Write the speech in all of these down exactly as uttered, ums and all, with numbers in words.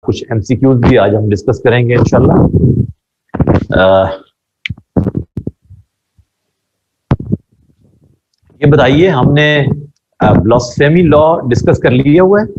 کچھ M C Qs بھی آج ہم ڈسکس کریں گے انشاءاللہ. یہ بتائیے ہم نے بلاسفیمی لا ڈسکس کر لیا ہوا ہے؟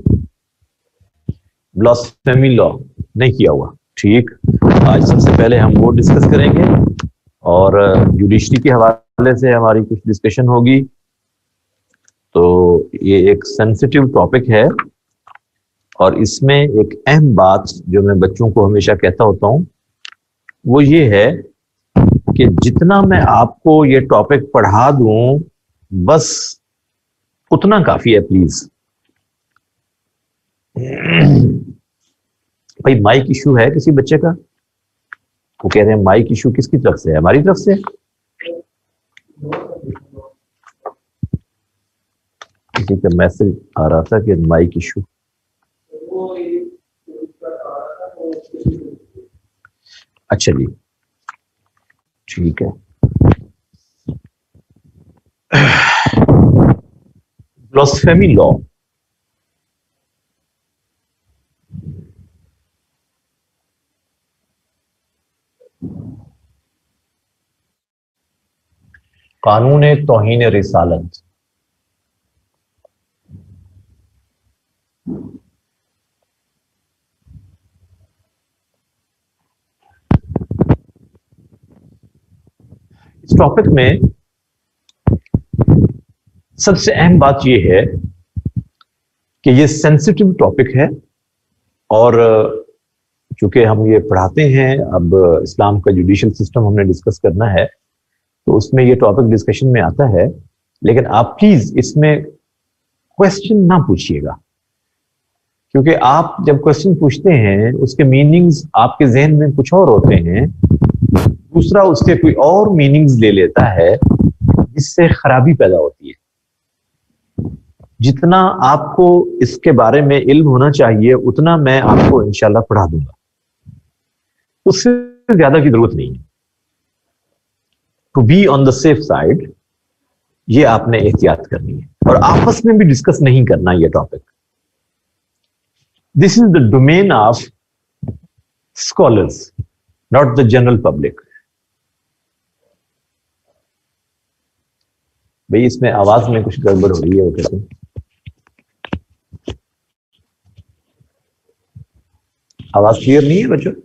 بلاسفیمی لا نہیں کیا ہوا؟ ٹھیک، آج سب سے پہلے ہم وہ ڈسکس کریں گے اور جوڈیشری کے حوالے سے ہماری کچھ ڈسکشن ہوگی. تو یہ ایک سینسٹیو ٹاپک ہے اور اس میں ایک اہم بات جو میں بچوں کو ہمیشہ کہتا ہوتا ہوں وہ یہ ہے کہ جتنا میں آپ کو یہ ٹاپک پڑھا دوں بس اتنا کافی ہے پلیز. بھائی مائک ایشو ہے کسی بچے کا؟ وہ کہہ رہے ہیں مائک ایشو کس کی طرف سے ہے؟ ہماری طرف سے. کسی کا میسج آ رہا تھا کہ مائک ایشو. اچھا جی ٹھیک ہے. بلاسفیمی لا قانون توہین رسالت. اس ٹاپک میں سب سے اہم بات یہ ہے کہ یہ سینسٹیو ٹاپک ہے اور چونکہ ہم یہ پڑھاتے ہیں اب اسلام کا جوڈیشل سسٹم ہم نے ڈسکس کرنا ہے تو اس میں یہ ٹاپک ڈسکشن میں آتا ہے. لیکن آپ پلیز اس میں کوشچن نہ پوچھیے گا کیونکہ آپ جب کوشچن پوچھتے ہیں اس کے میننگز آپ کے ذہن میں کچھ اور ہوتے ہیں، دوسرا اس کے کوئی اور میننگز لے لیتا ہے جس سے خرابی پیدا ہوتی ہے. جتنا آپ کو اس کے بارے میں علم ہونا چاہیے اتنا میں آپ کو انشاءاللہ پڑھا دوں گا، اس سے زیادہ کی ضرورت نہیں ہے. To be on the safe side یہ آپ نے احتیاط کرنی ہے اور آپس میں بھی ڈسکس نہیں کرنا یہ topic. This is the domain of scholars not the general public. بھئی اس میں آواز میں کچھ گڑبڑ ہو رہی ہے وہ کہتے ہیں. آواز کلیئر نہیں ہے بچوں؟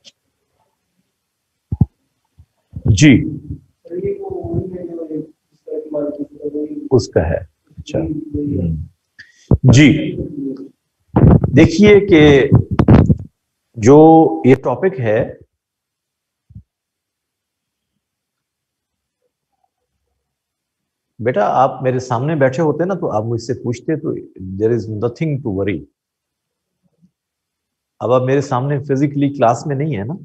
جی اس کا ہے. اچھا جی دیکھیے کہ جو یہ ٹاپک ہے بیٹا آپ میرے سامنے بیٹھے ہوتے نا تو آپ مجھ سے پوچھتے تو دیر از نتھنگ ٹو وری. اب آپ میرے سامنے فزیکلی کلاس میں نہیں ہے نا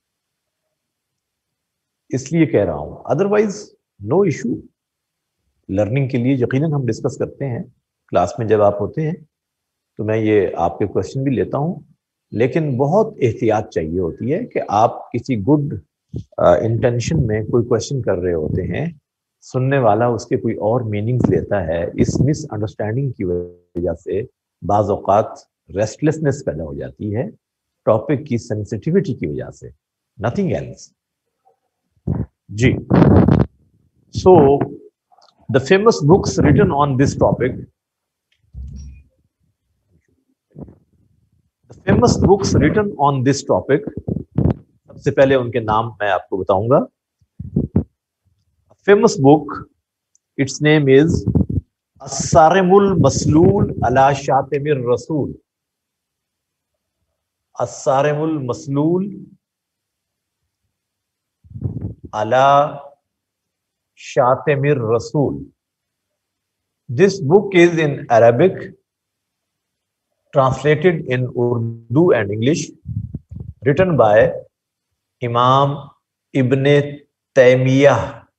اس لیے کہہ رہا ہوں، ادروائز نو ایشو. لرننگ کے لیے یقیناً ہم ڈسکس کرتے ہیں کلاس میں جب آپ ہوتے ہیں تو میں یہ آپ کے کوشچن بھی لیتا ہوں، لیکن بہت احتیاط چاہیے ہوتی ہے کہ آپ کسی گڈ انٹینشن میں کوئی کوشچن کر رہے ہوتے ہیں، سننے والا اس کے کوئی اور میننگز لیتا ہے، اس مس انڈرسٹینڈنگ کی وجہ سے بعض اوقات ریسٹلیسنس پیدا ہو جاتی ہے ٹاپک کی سینسٹیوٹی کی وجہ سے، نتھنگ ایلس. جی so the famous books written on this topic the famous books written on this topic سب سے پہلے ان کے نام میں آپ کو بتاؤں گا. فیمس بک اٹس نیم از الصارم المسلول علی شاتم الرسول. الصارم المسلول علی شاتم الرسول. This book is in Arabic, translated in Urdu and English, written by Imam Ibn Taymiyyah,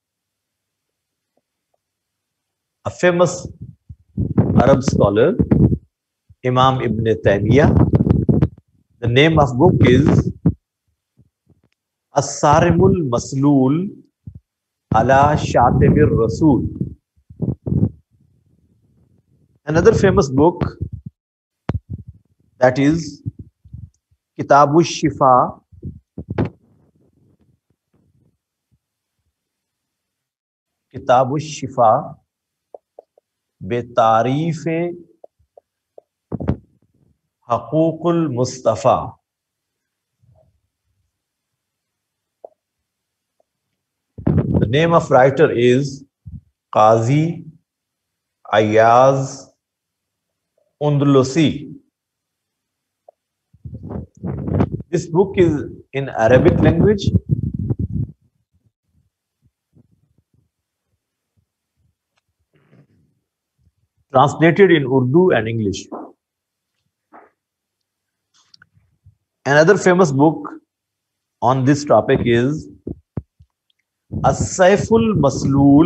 a famous Arab scholar, Imam Ibn Taymiyyah. The name of book is As-Sarimul Maslul Ala Shatimir Rasul. Another famous book that is کتاب الشفا کتاب الشفا بے تعریف حقوق المصطفیٰ. The name of writer is Qazi Ayaz Undlusi. This book is in Arabic language. Translated in Urdu and English. Another famous book on this topic is As-Saiful Maslool.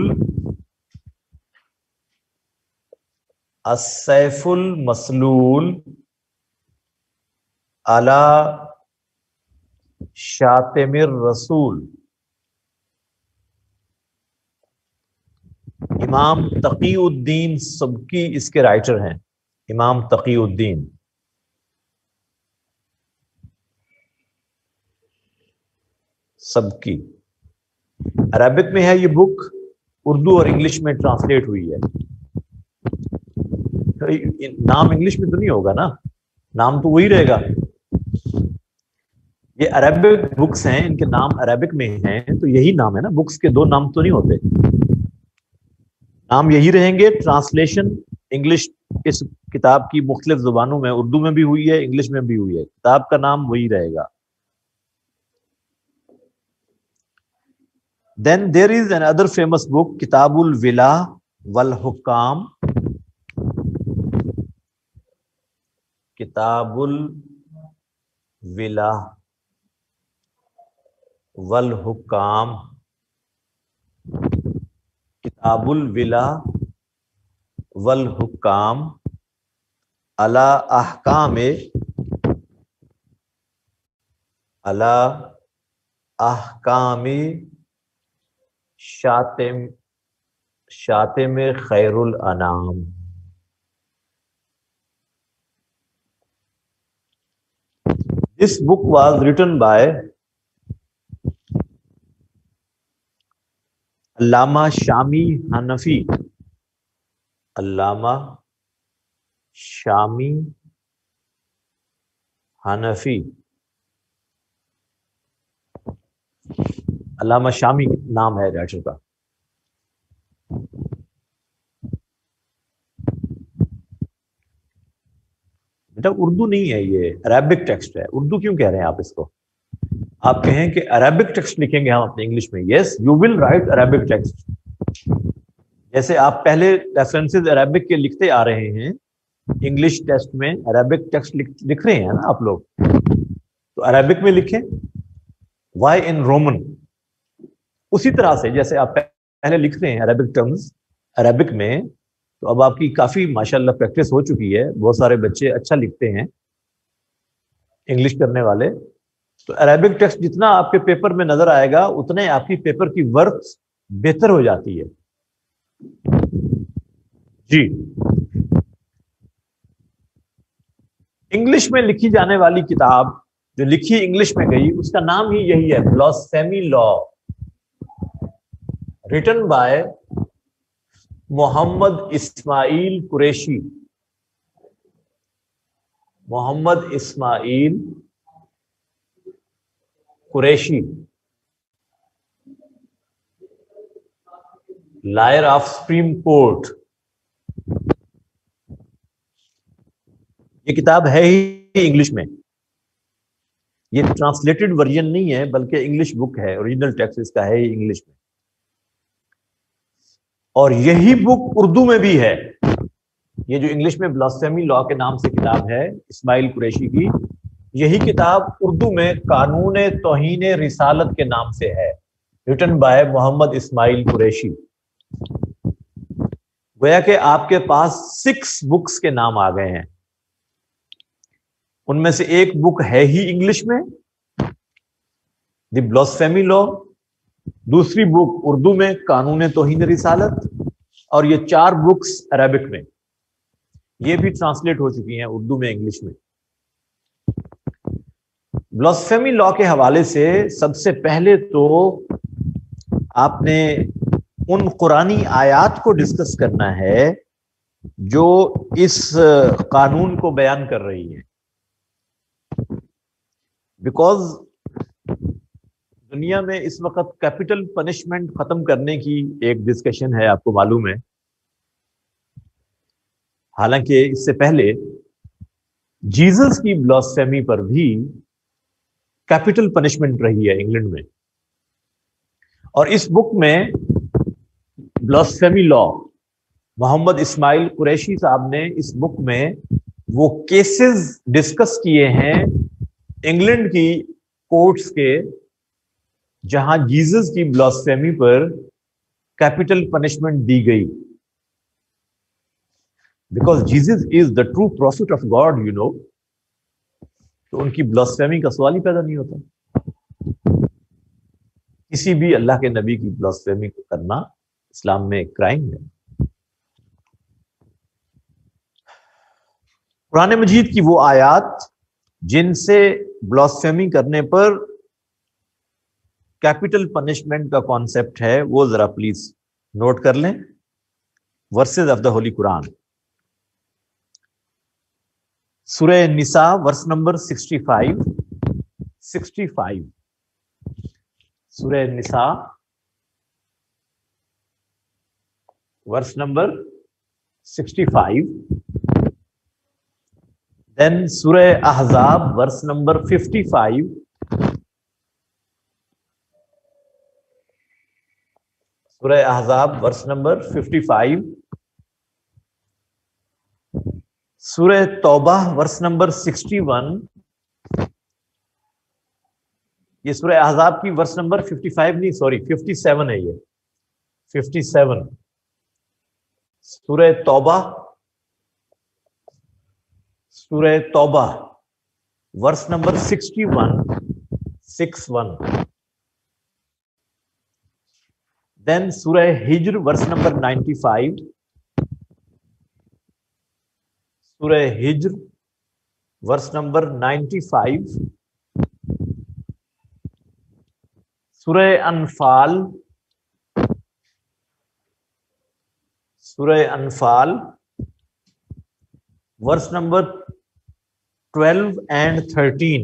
As-Saiful Maslool ala Shatimir Rasool. امام تقی الدین سبکی اس کے writer ہیں. امام تقی الدین سبکی. Arabic میں ہے یہ بک, اردو اور English میں translate ہوئی ہے. نام انگلش میں تو نہیں ہوگا نا, نام تو وہی رہے گا. یہ عربک بکس ہیں, ان کے نام عربک میں ہیں تو یہی نام ہے نا. بکس کے دو نام تو نہیں ہوتے, نام یہی رہیں گے. ٹرانسلیشن انگلش اس کتاب کی مختلف زبانوں میں, اردو میں بھی ہوئی ہے, انگلش میں بھی ہوئی ہے. کتاب کا نام وہی رہے گا. Then there is another famous book, Kitab al-Wila wal-Hukam. Kitab al-Wila wal-Hukam. Kitab al-Wila wal-Hukam ala ahkam ala ahkam شاتم شاتم خیر الانام. This book was written by علامہ شامی حنفی. علامہ شامی حنفی. علامہ شامی نام ہے رائٹر کا. بیٹا اردو نہیں ہے, یہ عربک ٹیکسٹ ہے. اردو کیوں کہہ رہے ہیں آپ اس کو؟ آپ کہیں کہ عربک ٹیکسٹ لکھیں گے ہم اپنے انگلش میں. Yes, you will write Arabic text. جیسے آپ پہلے ریفرنسز عربک کے لکھتے آ رہے ہیں, انگلش ٹیکسٹ میں عربک ٹیکسٹ لکھ رہے ہیں نا آپ لوگ, تو عربک میں لکھیں. Why in Roman. اسی طرح سے جیسے آپ پہلے لکھ رہے ہیں عربک ٹرمز عربک میں, تو اب آپ کی کافی ماشاءاللہ پریکٹس ہو چکی ہے. بہت سارے بچے اچھا لکھتے ہیں انگلش کرنے والے. تو عربک ٹیکسٹ جتنا آپ کے پیپر میں نظر آئے گا اتنے آپ کی پیپر کی ورک بہتر ہو جاتی ہے. جی, انگلش میں لکھی جانے والی کتاب جو لکھی انگلش میں گئی اس کا نام ہی یہی ہے, blasphemy law, written by Muhammad Ismail Qureshi. Muhammad Ismail Qureshi, lawyer of supreme court. یہ کتاب ہے ہی انگلش میں. یہ ٹرانسلیٹڈ ورژن نہیں ہے بلکہ انگلش بک ہے. اوریجنل ٹیکسٹ اس کا ہے ہی انگلش میں. اور یہی بک اردو میں بھی ہے. یہ جو انگلش میں بلاسفیمی لا کے نام سے کتاب ہے اسماعیل قریشی کی, یہی کتاب اردو میں قانون توہین رسالت کے نام سے ہے, ریٹن بائی محمد اسماعیل قریشی. گویا کہ آپ کے پاس سکس بکس کے نام آ گئے ہیں. ان میں سے ایک بک ہے ہی انگلش میں, دی بلاسفیمی لا. دوسری بک اردو میں قانون توہین رسالت, اور یہ چار بکس عربک میں. یہ بھی ٹرانسلیٹ ہو چکی ہیں اردو میں انگلش میں. بلاسفیمی لا کے حوالے سے سب سے پہلے تو آپ نے ان قرآنی آیات کو ڈسکس کرنا ہے جو اس قانون کو بیان کر رہی ہے، بیکاز دنیا میں اس وقت کیپٹل پنشمنٹ ختم کرنے کی ایک ڈسکشن ہے، آپ کو معلوم ہے۔ حالانکہ اس سے پہلے جیزس کی بلاسفیمی پر بھی کیپٹل پنشمنٹ رہی ہے انگلینڈ میں، اور اس بک میں بلاسفیمی لا محمد اسماعیل قریشی صاحب نے اس بک میں وہ کیسز ڈسکس کیے ہیں انگلینڈ کی کورٹس کے جہاں جیزس کی بلاسفیمی پر کیپٹل پنشمنٹ دی گئی، because Jesus is the true prophet of God, you know, تو ان کی بلاسفیمی کا سوال ہی پیدا نہیں ہوتا۔ کسی بھی اللہ کے نبی کی بلاسفیمی کو کرنا اسلام میں ایک کرائم ہے۔ قرآن مجید کی وہ آیات جن سے بلاسفیمی کرنے پر کیپٹل پنشمنٹ کا کانسیپٹ ہے، وہ ذرا پلیز نوٹ کر لیں۔ Verses of the holy Quran, سورہ نساء verse number sixty five sixty five سورہ نساء verse number sixty five, then سورہ احزاب ورس نمبر ففٹی فائیو، سورہ احزاب ورس نمبر ففٹی فائیو، سورہ توبہ ورس نمبر سکسٹی ون، یہ سورہ احزاب کی ورس نمبر ففٹی فائیو نہیں، سوری ففٹی سیون ہے، یہ ففٹی سیون، سورہ توبہ سورہ توبہ verse number sixty one six one, then سورہ ہجر ورس نمبر نائنٹی فائیو، سورہ ہجر ورس نمبر نائنٹی فائیو، سورہ انفال سورہ انفال verse number twelve and thirteen,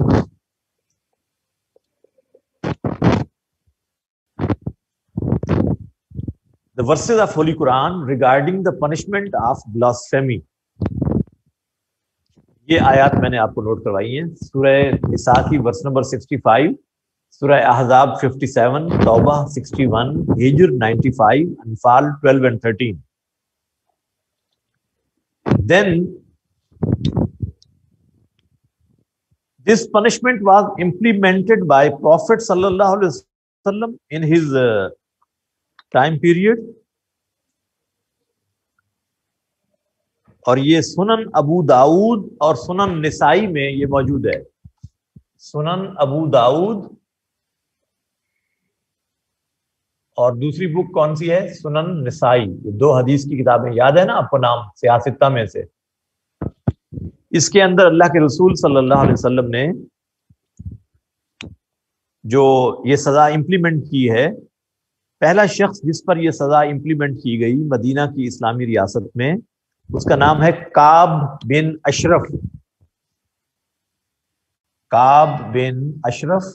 the verses of Holy Quran regarding the punishment of blasphemy، یہ آیات میں نے آپ کو نوٹ کروائی ہیں۔ سورہ نساء کی ورس نمبر سکسٹی فائیو، سورہ احزاب ففٹی سیون، توبہ سکسٹی ون، ہجر نائنٹی فائیو، انفال twelve and thirteen. Then this punishment was implemented by Prophet sallallahu alaihi wasallam in his uh, time period، اور یہ سنن ابو داؤد اور سنن نسائی میں یہ موجود ہے۔ سنن ابو داؤد اور دوسری بک کون سی ہے؟ سنن نسائی، یہ دو حدیث کی کتابیں، یاد ہے نا آپ کو نام سیاستہ میں سے؟ اس کے اندر اللہ کے رسول صلی اللہ علیہ وسلم نے جو یہ سزا امپلیمنٹ کی ہے، پہلا شخص جس پر یہ سزا امپلیمنٹ کی گئی مدینہ کی اسلامی ریاست میں، اس کا نام ہے کعب بن اشرف۔ کعب بن اشرف،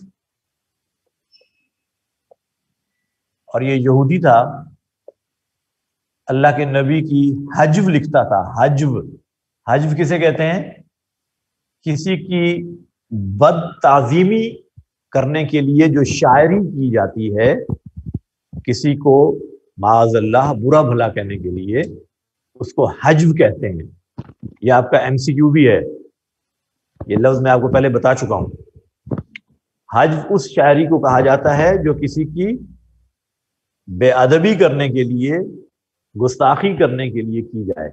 اور یہ یہودی تھا، اللہ کے نبی کی حجو لکھتا تھا۔ حجو حجو کسے کہتے ہیں؟ کسی کی بد تعظیمی کرنے کے لیے جو شاعری کی جاتی ہے، کسی کو معاذ اللہ برا بھلا کہنے کے لیے، اس کو حجو کہتے ہیں۔ یہ آپ کا ایم سی کیو بھی ہے، یہ لفظ میں آپ کو پہلے بتا چکا ہوں۔ حجو اس شاعری کو کہا جاتا ہے جو کسی کی بے ادبی کرنے کے لیے، گستاخی کرنے کے لیے کی جائے،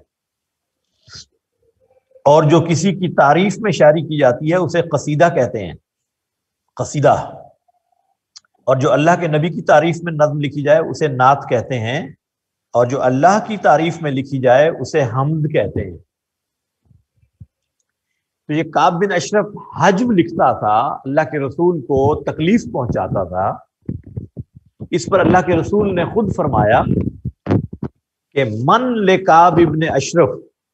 اور جو کسی کی تعریف میں شاعری کی جاتی ہے اسے قصیدہ کہتے ہیں، قصیدہ۔ اور جو اللہ کے نبی کی تعریف میں نظم لکھی جائے اسے نعت کہتے ہیں، اور جو اللہ کی تعریف میں لکھی جائے اسے حمد کہتے ہیں۔ تو یہ کعب بن اشرف حجب لکھتا تھا، اللہ کے رسول کو تکلیف پہنچاتا تھا. اس پر اللہ کے رسول نے خود فرمایا کہ من لکعب ابن اشرف،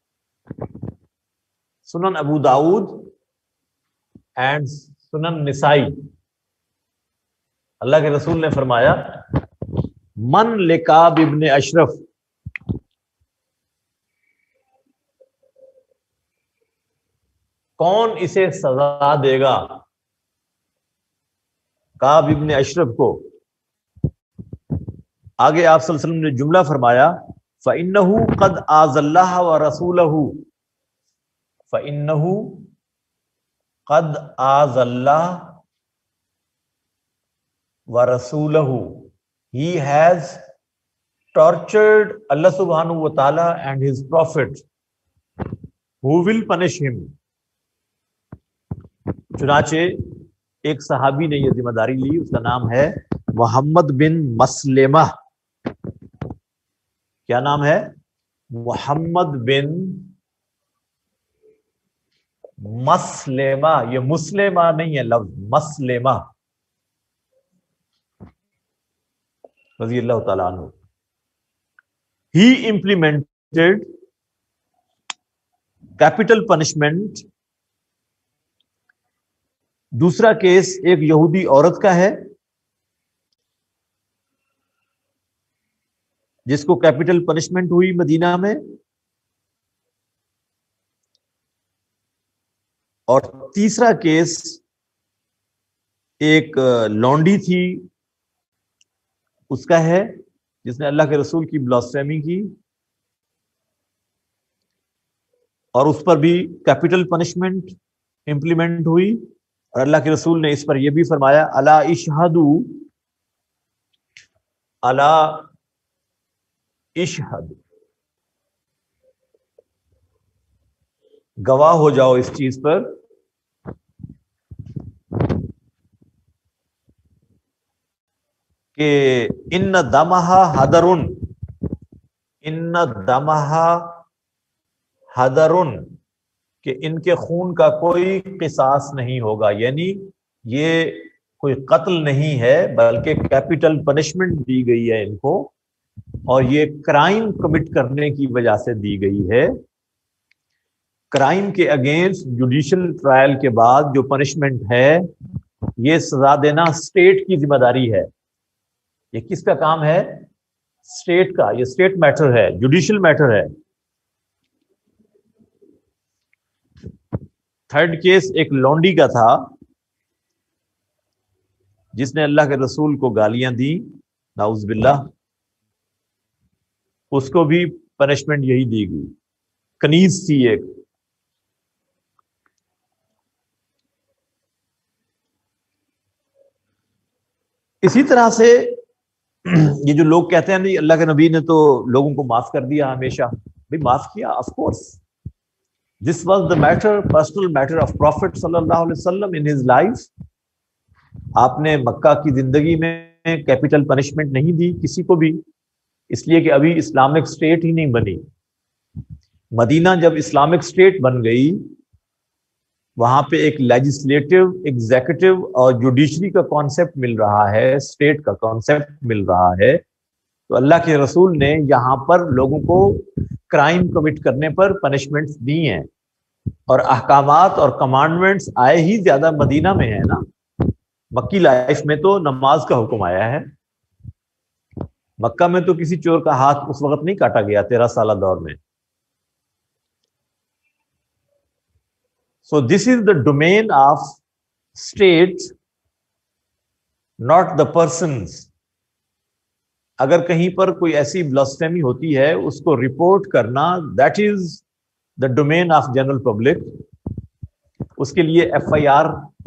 سنن ابو داؤد اینڈ سنن نسائی. اللہ کے رسول نے فرمایا من لکعب ابن اشرف، کون اسے سزا دے گا کعب ابن اشرف کو. آگے آپ صلی اللہ علیہ وسلم نے جملہ فرمایا فَإِنَّهُ قَدْ آذَى اللَّهَ وَرَسُولَهُ فَإِنَّهُ قَدْ آذَى اللَّهَ وَرَسُولَهُ. He has tortured Allah subhanahu wa ta'ala and his prophet, who will punish him. چنانچہ ایک صحابی نے یہ ذمہ داری لی، اس کا نام ہے محمد بن مسلمہ. کیا نام ہے؟ محمد بن مسلمہ. یہ مسلمہ نہیں ہے لفظ، مسلمہ رضی اللہ تعالیٰ عنہ. He implemented capital punishment. دوسرا کیس ایک یہودی عورت کا ہے جس کو کیپٹل پنشمنٹ ہوئی مدینہ میں، اور تیسرا کیس ایک لونڈی تھی اس کا ہے جس نے اللہ کے رسول کی بلاسفیمی کی، اور اس پر بھی کیپٹل پنشمنٹ امپلیمنٹ ہوئی. اور اللہ کے رسول نے اس پر یہ بھی فرمایا الا اشہدو الا اشہد، گواہ ہو جاؤ اس چیز پر کہ ان دمہا حدرن، ان دمہا حدرن، کہ ان کے خون کا کوئی قصاص نہیں ہوگا. یعنی یہ کوئی قتل نہیں ہے بلکہ کیپٹل پنشمنٹ دی گئی ہے ان کو، اور یہ کرائم کمٹ کرنے کی وجہ سے دی گئی ہے. کرائم کے اگینسٹ جوڈیشل ٹرائل کے بعد جو پنشمنٹ ہے یہ سزا دینا اسٹیٹ کی ذمہ داری ہے. یہ کس کا کام ہے؟ اسٹیٹ کا. یہ اسٹیٹ میٹر ہے، جوڈیشل میٹر ہے. تھرڈ کیس ایک لونڈی کا تھا جس نے اللہ کے رسول کو گالیاں دی، نعوذ باللہ. اس کو بھی پنشمنٹ یہی دی گئی، کنیز تھی ایک. اسی طرح سے یہ جو لوگ کہتے ہیں نہیں اللہ کے نبی نے تو لوگوں کو معاف کر دیا ہمیشہ، بھی معاف کیا، of course. This was the matter, personal matter of Prophet صلی اللہ علیہ وسلم in his life. آپ نے مکہ کی زندگی میں کیپٹل پنشمنٹ نہیں دی کسی کو بھی، اس لیے کہ ابھی اسلامک اسٹیٹ ہی نہیں بنی. مدینہ جب اسلامک اسٹیٹ بن گئی، وہاں پہ ایک لیجسلیٹو، ایگزیکٹو اور جوڈیشری کا کانسیپٹ مل رہا ہے، اسٹیٹ کا کانسیپٹ مل رہا ہے. تو اللہ کے رسول نے یہاں پر لوگوں کو کرائم کمٹ کرنے پر پنشمنٹس دی ہیں، اور احکامات اور کمانڈمنٹس آئے ہی زیادہ مدینہ میں ہیں نا. مکی لائف میں تو نماز کا حکم آیا ہے، مکہ میں تو کسی چور کا ہاتھ اس وقت نہیں کاٹا گیا تیرہ سالہ دور میں. So this is the domain of state, not the persons. اگر کہیں پر کوئی ایسی بلاسفیمی ہوتی ہے اس کو رپورٹ کرنا، that is the domain of general public. اس کے لیے ایف آئی آر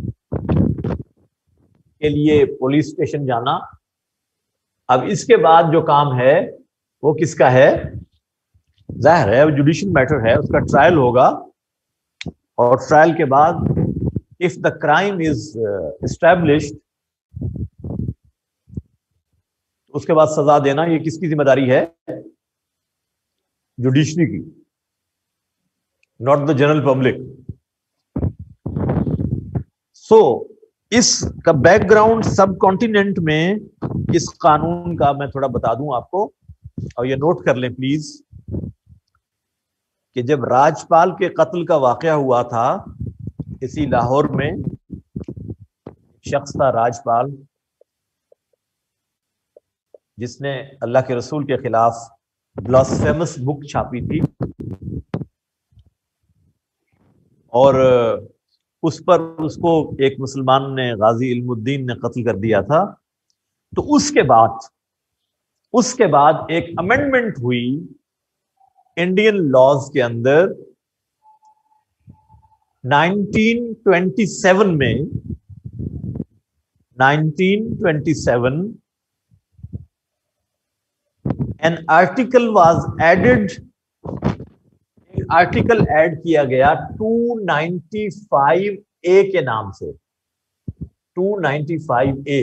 کے لیے پولیس اسٹیشن جانا. اب اس کے بعد جو کام ہے وہ کس کا ہے؟ ظاہر ہے وہ جوڈیشل میٹر ہے، اس کا ٹرائل ہوگا، اور ٹرائل کے بعد if the crime is established اس کے بعد سزا دینا یہ کس کی ذمہ داری ہے؟ جوڈیشری کی، not the general public. So اس کا بیک گراؤنڈ سب کانٹیننٹ میں اس قانون کا میں تھوڑا بتا دوں آپ کو، اور یہ نوٹ کر لیں پلیز، کہ جب راجپال کے قتل کا واقعہ ہوا تھا اسی لاہور میں، شخص تھا راجپال جس نے اللہ کے رسول کے خلاف بلاسفیمس بک چھاپی تھی، اور اس پر اس کو ایک مسلمان نے، غازی علم الدین نے قتل کر دیا تھا. تو اس کے بعد اس کے بعد ایک امینڈمنٹ ہوئی انڈین لاز کے اندر نائنٹین ٹوینٹی سیون میں. Nineteen twenty seven an article was added, article add کیا گیا ٹو نائنٹی فائیو اے کے نام سے. ٹو نائنٹی فائیو اے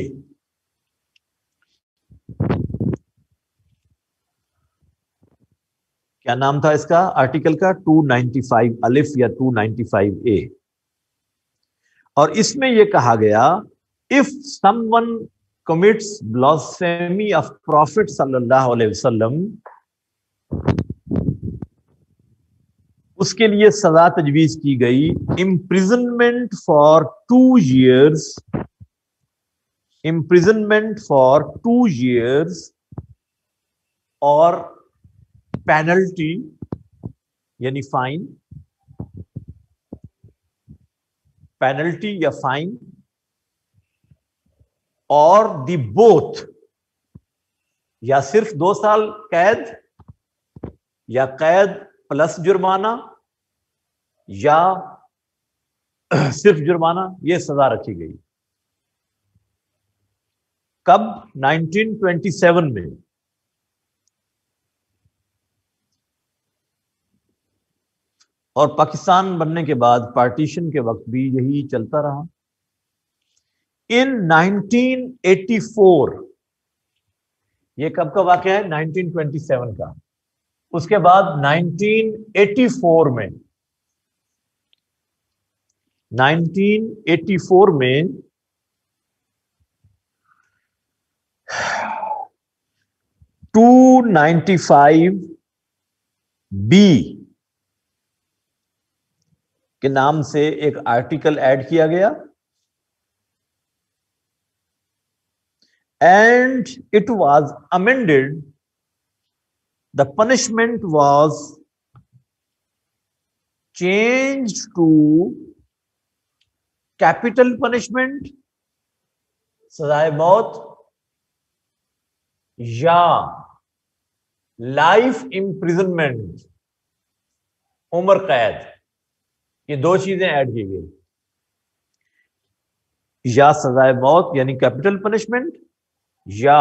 کیا نام تھا اس کا آرٹیکل کا؟ ٹو نائنٹی فائیو الف یا ٹو نائنٹی فائیو اے. اور اس میں یہ کہا گیا if someone commits blasphemy of Prophet صلی اللہ علیہ وسلم، اس کے لیے سزا تجویز کی گئی imprisonment for two years imprisonment for two years اور penalty یعنی فائن، penalty یا فائن، اور دی بوتھ، یا صرف دو سال قید یا قید پلس جرمانہ یا صرف جرمانہ، یہ سزا رکھی گئی. کب؟ نائنٹین ٹوینٹی سیون میں. اور پاکستان بننے کے بعد پارٹیشن کے وقت بھی یہی چلتا رہا. ان نائنٹین ایٹی فور، یہ کب کا واقعہ ہے؟ نائنٹین ٹوینٹی سیون کا. اس کے بعد نائنٹین ایٹی فور میں نائنٹین ایٹی فور میں ٹو نائنٹی فائیو بی کے نام سے ایک آرٹیکل ایڈ کیا گیا، and it was amended. The punishment was changed to capital punishment، سزائے موت، یا لائف امپریزنمنٹ، عمر قید. یہ دو چیزیں ایڈ کی گئی، یا سزائے موت یعنی کیپٹل پنشمنٹ، یا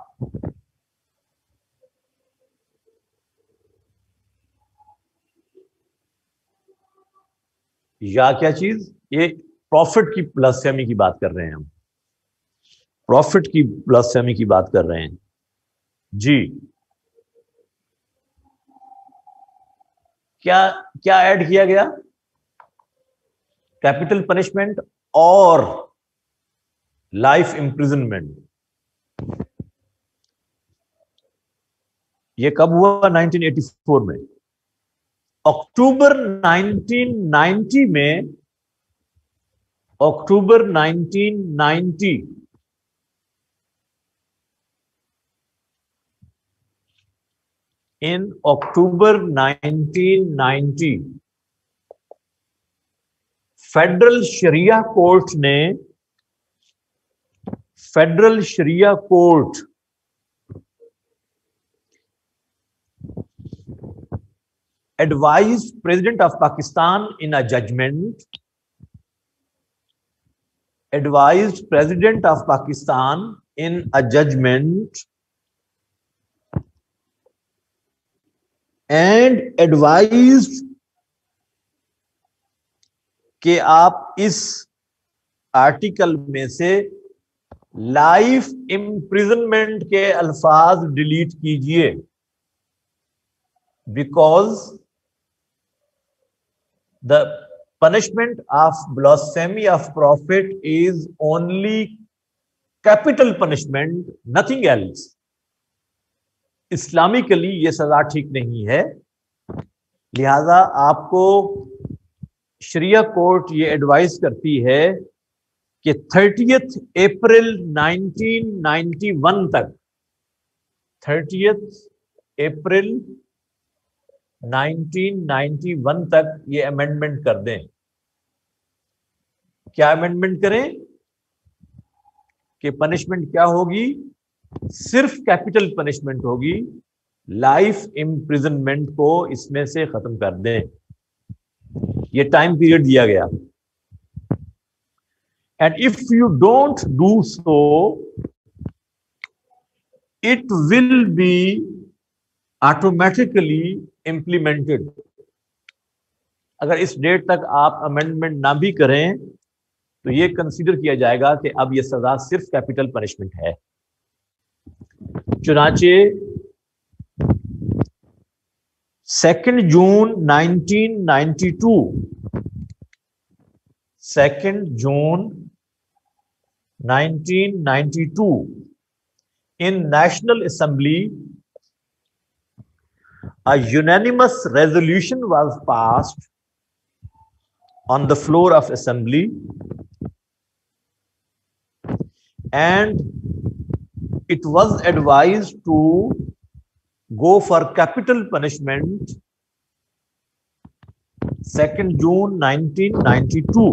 یا کیا چیز؟ یہ پروفٹ کی بلاسفیمی کی بات کر رہے ہیں ہم، پروفٹ کی بلاسفیمی کی بات کر رہے ہیں جی. کیا کیا ایڈ کیا گیا؟ کیپٹل پنشمنٹ اور لائف امپریزنمنٹ. یہ کب ہوا؟ نائنٹین ایٹی فور میں. اکتوبر نائنٹین نائنٹی میں October nineteen ninety in October nineteen ninety federal Shariah court نے federal Shariah court advised President of Pakistan in a judgment advised President of Pakistan in a judgment and advised کہ آپ اس article میں سے life imprisonment کے الفاظ delete کیجئے، because the punishment of blasphemy of prophet is only capital punishment, nothing else. Islamically یہ سزا ٹھیک نہیں ہے، لہذا آپ کو شریعہ کورٹ یہ ایڈوائز کرتی ہے کہ thirtieth April nineteen ninety one تک thirtieth April nineteen ninety one تک یہ امینڈمنٹ کر دیں. کیا امینڈمنٹ کریں کہ پنشمنٹ کیا ہوگی؟ صرف کیپٹل پنشمنٹ ہوگی، لائف امپریزنمنٹ کو اس میں سے ختم کر دیں. یہ ٹائم پیریڈ دیا گیا. And if you don't do so it will be automatically implemented. اگر اس ڈیٹ تک آپ امینڈمنٹ نہ بھی کریں تو یہ کنسیڈر کیا جائے گا کہ اب یہ سزا صرف کیپٹل پنشمنٹ ہے. چنانچہ second June nineteen ninety two second June nineteen ninety two in National Assembly a unanimous resolution was passed on the floor of assembly, and it was advised to go for capital punishment second June nineteen ninety-two.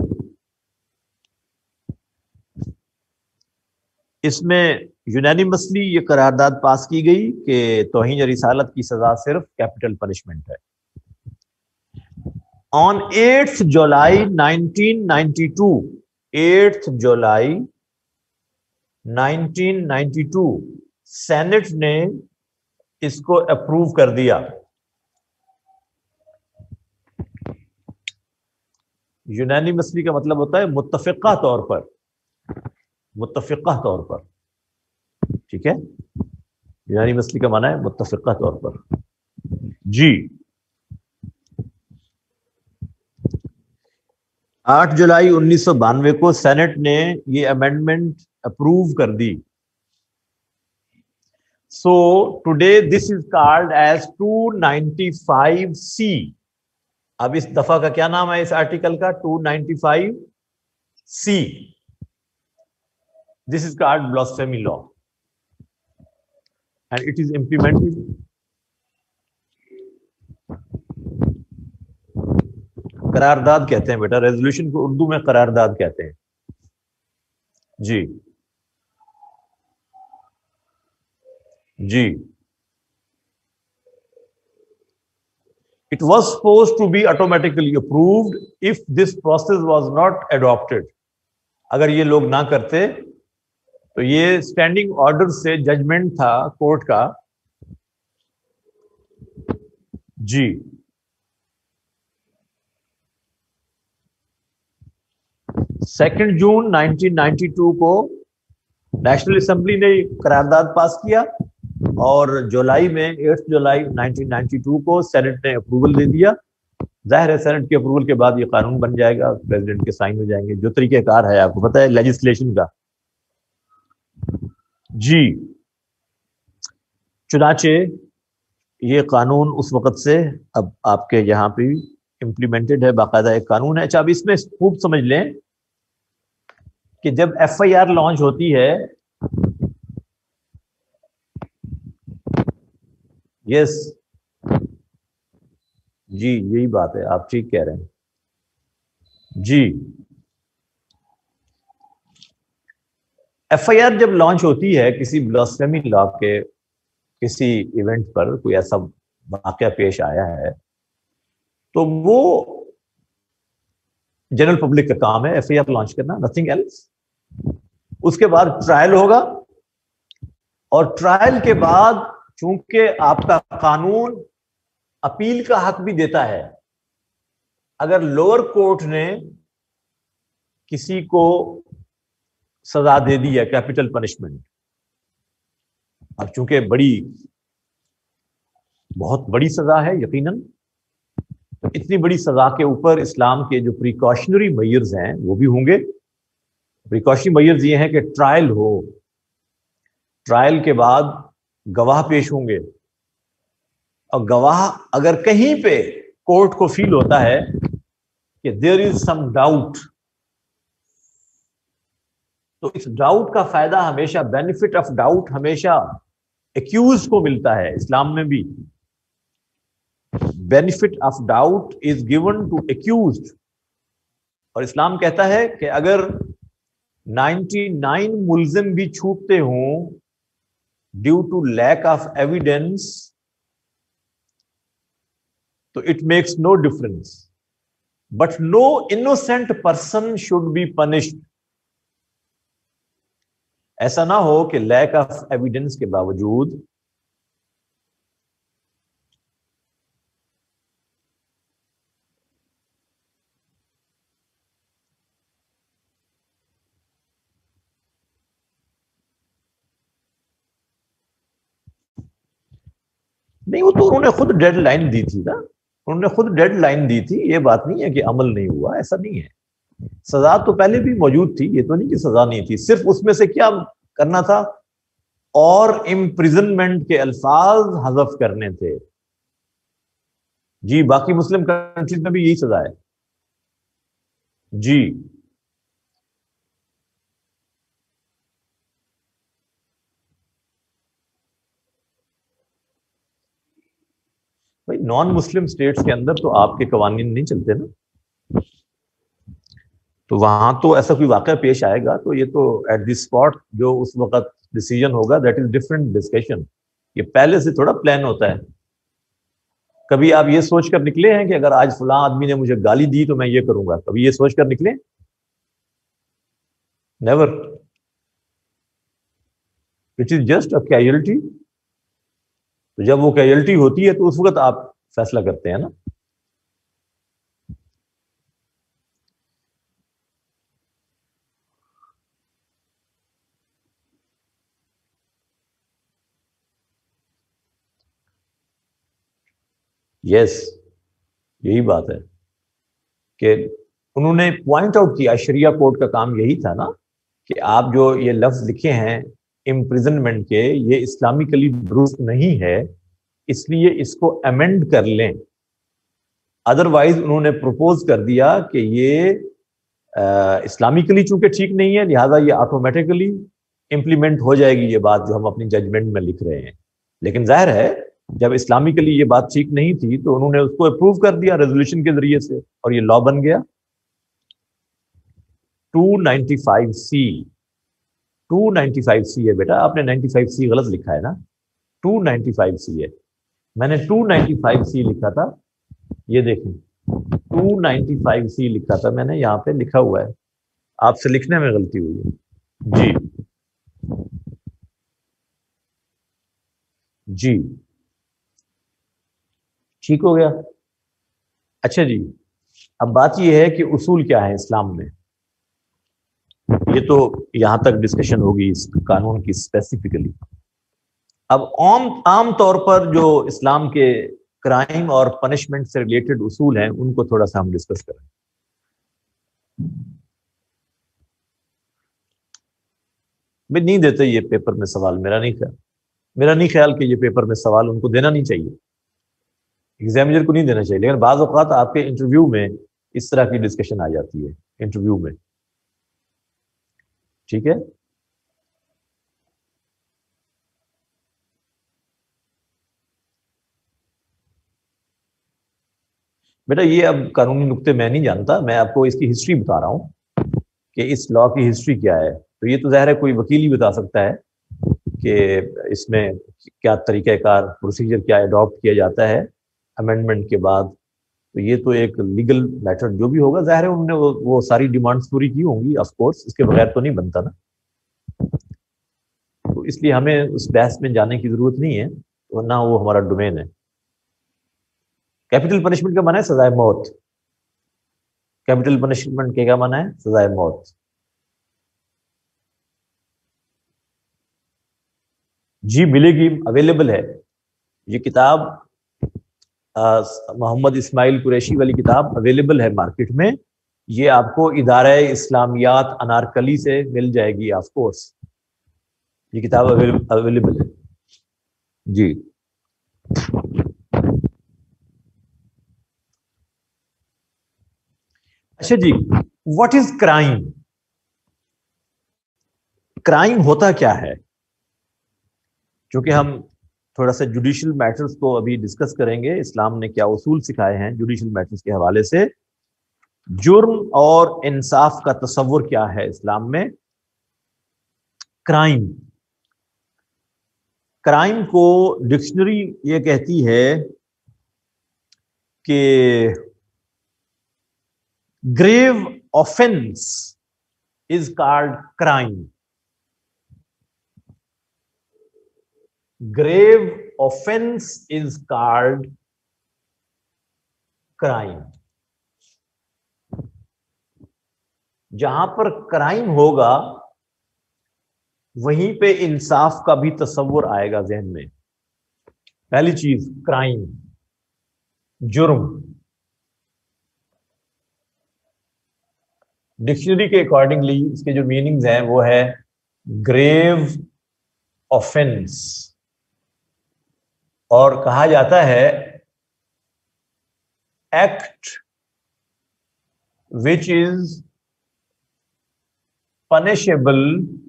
اس میں unanimously یہ قرارداد پاس کی گئی کہ توہین رسالت کی سزا صرف کیپٹل پنشمنٹ ہے. On eighth July nineteen ninety two eighth July nineteen ninety two senate نے اس کو اپروو کر دیا. یونینیمسلی کا مطلب ہوتا ہے متفقہ طور پر، متفقہ طور پر. ٹھیک ہے، یونانی مسئلے کا معنی ہے متفقہ طور پر. جی آٹھ جولائی انیس سو بانوے کو سینٹ نے یہ امینڈمنٹ اپروو کر دی. So today this is called as two ninety five C. اب اس دفعہ کا کیا نام ہے اس آرٹیکل کا؟ Two ninety five C. This is called blasphemy law and it is implemented. قرارداد کہتے ہیں بیٹا، ریزولوشن کو اردو میں قرارداد کہتے ہیں. جی جی It was supposed to be automatically approved if this process was not adopted. اگر یہ لوگ نہ کرتے تو یہ اسٹینڈنگ آرڈر سے ججمنٹ تھا کورٹ کا. جی second June nineteen ninety two کو نیشنل اسمبلی نے قرارداد پاس کیا اور جولائی میں eighth July nineteen ninety two کو سینٹ نے اپروول دے دیا. ظاہر ہے سینٹ کے اپروول کے بعد یہ قانون بن جائے گا، پریزیڈنٹ کے سائن ہو جائیں گے. جو طریقہ کار ہے آپ کو پتہ ہے لیجسلیشن کا. جی چنانچہ یہ قانون اس وقت سے اب آپ کے یہاں پہ امپلیمنٹڈ ہے، باقاعدہ ایک قانون ہے. اچھا اب اس میں خوب سمجھ لیں کہ جب ایف آئی آر لانچ ہوتی ہے، یس جی یہی بات ہے، آپ ٹھیک کہہ رہے ہیں. جی ایف آئی آر جب لانچ ہوتی ہے کسی بلاسفیمی لا کے کسی ایونٹ پر، کوئی ایسا واقعہ پیش آیا ہے، تو وہ جنرل پبلک کا کام ہے ایف آئی آر لانچ کرنا، نتھنگ ایلس. اس کے بعد ٹرائل ہوگا اور ٹرائل کے بعد چونکہ آپ کا قانون اپیل کا حق بھی دیتا ہے، اگر لوور کورٹ نے کسی کو سزا دے دی ہے کیپٹل پنشمنٹ، اب چونکہ بڑی بہت بڑی سزا ہے یقیناً، تو اتنی بڑی سزا کے اوپر اسلام کے جو پریکاشنری میئرز ہیں وہ بھی ہوں گے. پریکاشنری میئرز یہ ہیں کہ ٹرائل ہو، ٹرائل کے بعد گواہ پیش ہوں گے، اور گواہ اگر کہیں پہ کورٹ کو فیل ہوتا ہے کہ دیر از سم ڈاؤٹ، تو اس ڈاؤٹ کا فائدہ ہمیشہ، بینیفٹ آف ڈاؤٹ ہمیشہ ایکیوز کو ملتا ہے. اسلام میں بھی benefit of doubt is given to accused, اور اسلام کہتا ہے کہ اگر نائنٹی نائن ملزم بھی چھوٹتے ہوں due to lack of evidence تو it makes no difference, but no innocent person should be punished. ایسا نہ ہو کہ لیک آف ایویڈینس کے باوجود نہیں، وہ تو انہوں نے خود ڈیڈ لائن دی تھی نا، انہوں نے خود ڈیڈ لائن دی تھی. یہ بات نہیں ہے کہ عمل نہیں ہوا، ایسا نہیں ہے. سزا تو پہلے بھی موجود تھی، یہ تو نہیں کہ سزا نہیں تھی. صرف اس میں سے کیا کرنا تھا، اور امپریزنمنٹ کے الفاظ حذف کرنے تھے. جی باقی مسلم کنٹریز میں بھی یہی سزا ہے. جی بھائی نان مسلم اسٹیٹس کے اندر تو آپ کے قوانین نہیں چلتے نا، تو وہاں تو ایسا کوئی واقعہ پیش آئے گا تو یہ تو ایٹ دی اسپاٹ جو اس وقت ڈیسیجن ہوگا دیٹ از ڈفرنٹ ڈسکشن. یہ پہلے سے تھوڑا پلان ہوتا ہے. کبھی آپ یہ سوچ کر نکلے ہیں کہ اگر آج فلاں آدمی نے مجھے گالی دی تو میں یہ کروں گا؟ کبھی یہ سوچ کر نکلے؟ Never. It is just a casualty. تو جب وہ کیجولٹی ہوتی ہے تو اس وقت آپ فیصلہ کرتے ہیں نا. یس yes, یہی بات ہے کہ انہوں نے پوائنٹ آؤٹ کیا، شریعہ کوڈ کا کام یہی تھا نا کہ آپ جو یہ لفظ لکھے ہیں امپریزنمنٹ کے، یہ اسلامکلی درست نہیں ہے، اس لیے اس کو امینڈ کر لیں. ادروائز انہوں نے پروپوز کر دیا کہ یہ اسلامکلی چونکہ ٹھیک نہیں ہے، لہٰذا یہ آٹومیٹکلی امپلیمنٹ ہو جائے گی یہ بات جو ہم اپنی ججمنٹ میں لکھ رہے ہیں. لیکن ظاہر ہے جب اسلامکلی یہ بات ٹھیک نہیں تھی تو انہوں نے اس کو اپروو کر دیا ریزولوشن کے ذریعے سے، اور یہ لا بن گیا. Two ninety five C two ninety five C ہے بیٹا، آپ نے نائنٹی فائیو سی غلط لکھا ہے نا، ٹو نائنٹی فائیو سی ہے. میں نے ٹو نائنٹی فائیو سی لکھا تھا، یہ دیکھیں ٹو نائنٹی فائیو سی لکھا تھا میں نے، یہاں پہ لکھا ہوا ہے. آپ سے لکھنے میں غلطی ہوئی ہے. جی جی ٹھیک ہو گیا. اچھا جی، اب بات یہ ہے کہ اصول کیا ہے اسلام میں. یہ تو یہاں تک ڈسکشن ہوگی اس قانون کی اسپیسیفکلی. اب عام عام طور پر جو اسلام کے کرائم اور پنشمنٹ سے ریلیٹڈ اصول ہیں ان کو تھوڑا سا ہم ڈسکس کریں. میں نہیں دیتے یہ پیپر میں سوال، میرا نہیں خیال میرا نہیں خیال کہ یہ پیپر میں سوال ان کو دینا نہیں چاہیے، ایگزامینر کو نہیں دینا چاہیے. لیکن بعض اوقات آپ کے انٹرویو میں اس طرح کی ڈسکشن آ جاتی ہے انٹرویو میں. ٹھیک ہے. بیٹا یہ اب قانونی نقطے میں نہیں جانتا، میں آپ کو اس کی ہسٹری بتا رہا ہوں کہ اس لا کی ہسٹری کیا ہے. تو یہ تو ظاہر ہے کوئی وکیل ہی بتا سکتا ہے کہ اس میں کیا طریقہ کار، پروسیجر کیا اڈاپٹ کیا جاتا ہے امینڈمنٹ کے بعد. تو یہ تو ایک لیگل میٹر جو بھی ہوگا، ظاہر ہے انہوں نے وہ, وہ ساری ڈیمانڈز پوری کی ہوں گی آف کورس، اس کے بغیر تو نہیں بنتا نا. تو اس لیے ہمیں اس بحث میں جانے کی ضرورت نہیں ہے، ورنہ وہ ہمارا ڈومین ہے. کیپٹل پنشمنٹ کا معنی ہے سزائے موت. کیپٹل پنشمنٹ کے کیا معنی ہے؟ سزائے موت. جی ملے گی، اویلیبل ہے یہ کتاب. محمد اسماعیل قریشی والی کتاب اویلیبل ہے مارکیٹ میں. یہ آپ کو ادارہ اسلامیات انارکلی سے مل جائے گی آف کورس. یہ کتاب اویلیبل ہے جی. اچھا جی, واٹ از کرائم؟ کرائم ہوتا کیا ہے؟ چونکہ ہم تھوڑا سا جوڈیشل میٹرز کو ابھی ڈسکس کریں گے, اسلام نے کیا اصول سکھائے ہیں جوڈیشل میٹرز کے حوالے سے. جرم اور انصاف کا تصور کیا ہے اسلام میں؟ کرائم کرائم کو ڈکشنری یہ کہتی ہے کہ grave offence is called crime. Grave offence is called crime. جہاں پر کرائم ہوگا وہیں پہ انصاف کا بھی تصور آئے گا ذہن میں. پہلی چیز کرائم, جرم. ڈکشنری کے اکارڈنگلی اس کے جو میننگز ہیں وہ ہے گریو آفینس, اور کہا جاتا ہے act which is punishable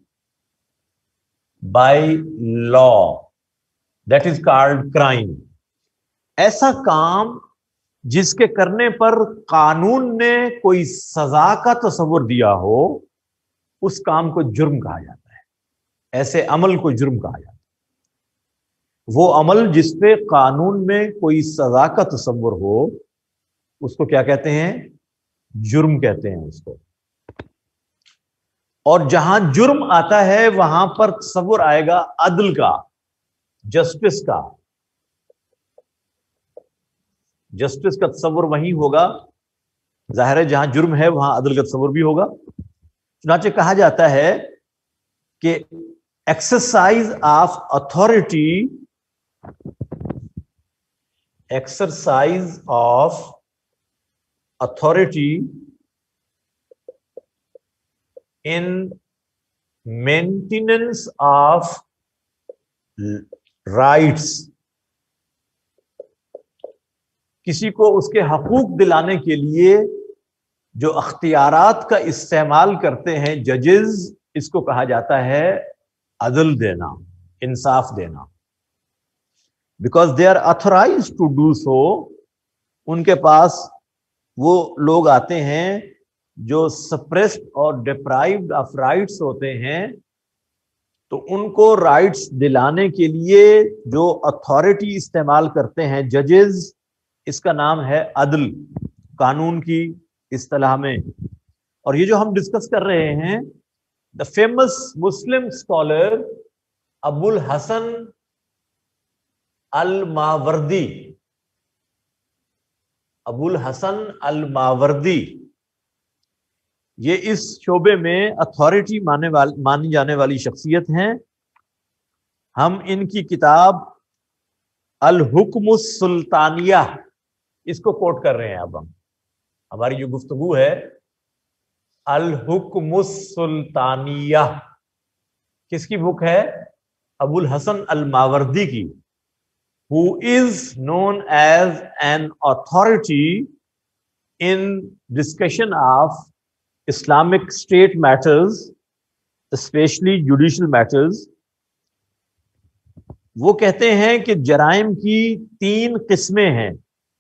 by law, that is called crime. ایسا کام جس کے کرنے پر قانون نے کوئی سزا کا تصور دیا ہو, اس کام کو جرم کہا جاتا ہے. ایسے عمل کو جرم کہا جاتا ہے. وہ عمل جس پہ قانون میں کوئی سزا کا تصور ہو اس کو کیا کہتے ہیں؟ جرم کہتے ہیں اس کو. اور جہاں جرم آتا ہے وہاں پر تصور آئے گا عدل کا, جسٹس کا. جسٹس کا تصور وہیں ہوگا, ظاہر ہے جہاں جرم ہے وہاں عدل کا تصور بھی ہوگا. چنانچہ کہا جاتا ہے کہ exercise of authority exercise of authority in maintenance of rights, کسی کو اس کے حقوق دلانے کے لیے جو اختیارات کا استعمال کرتے ہیں ججز, اس کو کہا جاتا ہے عدل دینا, انصاف دینا. because they are authorized to do so, ان کے پاس وہ لوگ آتے ہیں جو سپریسڈ اور ڈپرائیوڈ آف رائٹس ہوتے ہیں, تو ان کو رائٹس دلانے کے لیے جو اتھارٹی استعمال کرتے ہیں ججز, اس کا نام ہے عدل قانون کی اصطلاح میں. اور یہ جو ہم ڈسکس کر رہے ہیں, دا فیمس مسلم اسکالر ابو الحسن الماوردی, ابو الحسن الماوردی, یہ اس شعبے میں اتھارٹی ماننے والی مانی جانے والی شخصیت ہیں. ہم ان کی کتاب الحکم السلطانیہ اس کو کوٹ کر رہے ہیں. اب ہم ہماری جو گفتگو ہے الحکم السلطانیہ کس کی بک ہے؟ ابو الحسن الماوردی کی, who is known as an authority in discussion of Islamic state matters, especially judicial matters. وہ کہتے ہیں کہ جرائم کی تین قسمیں ہیں.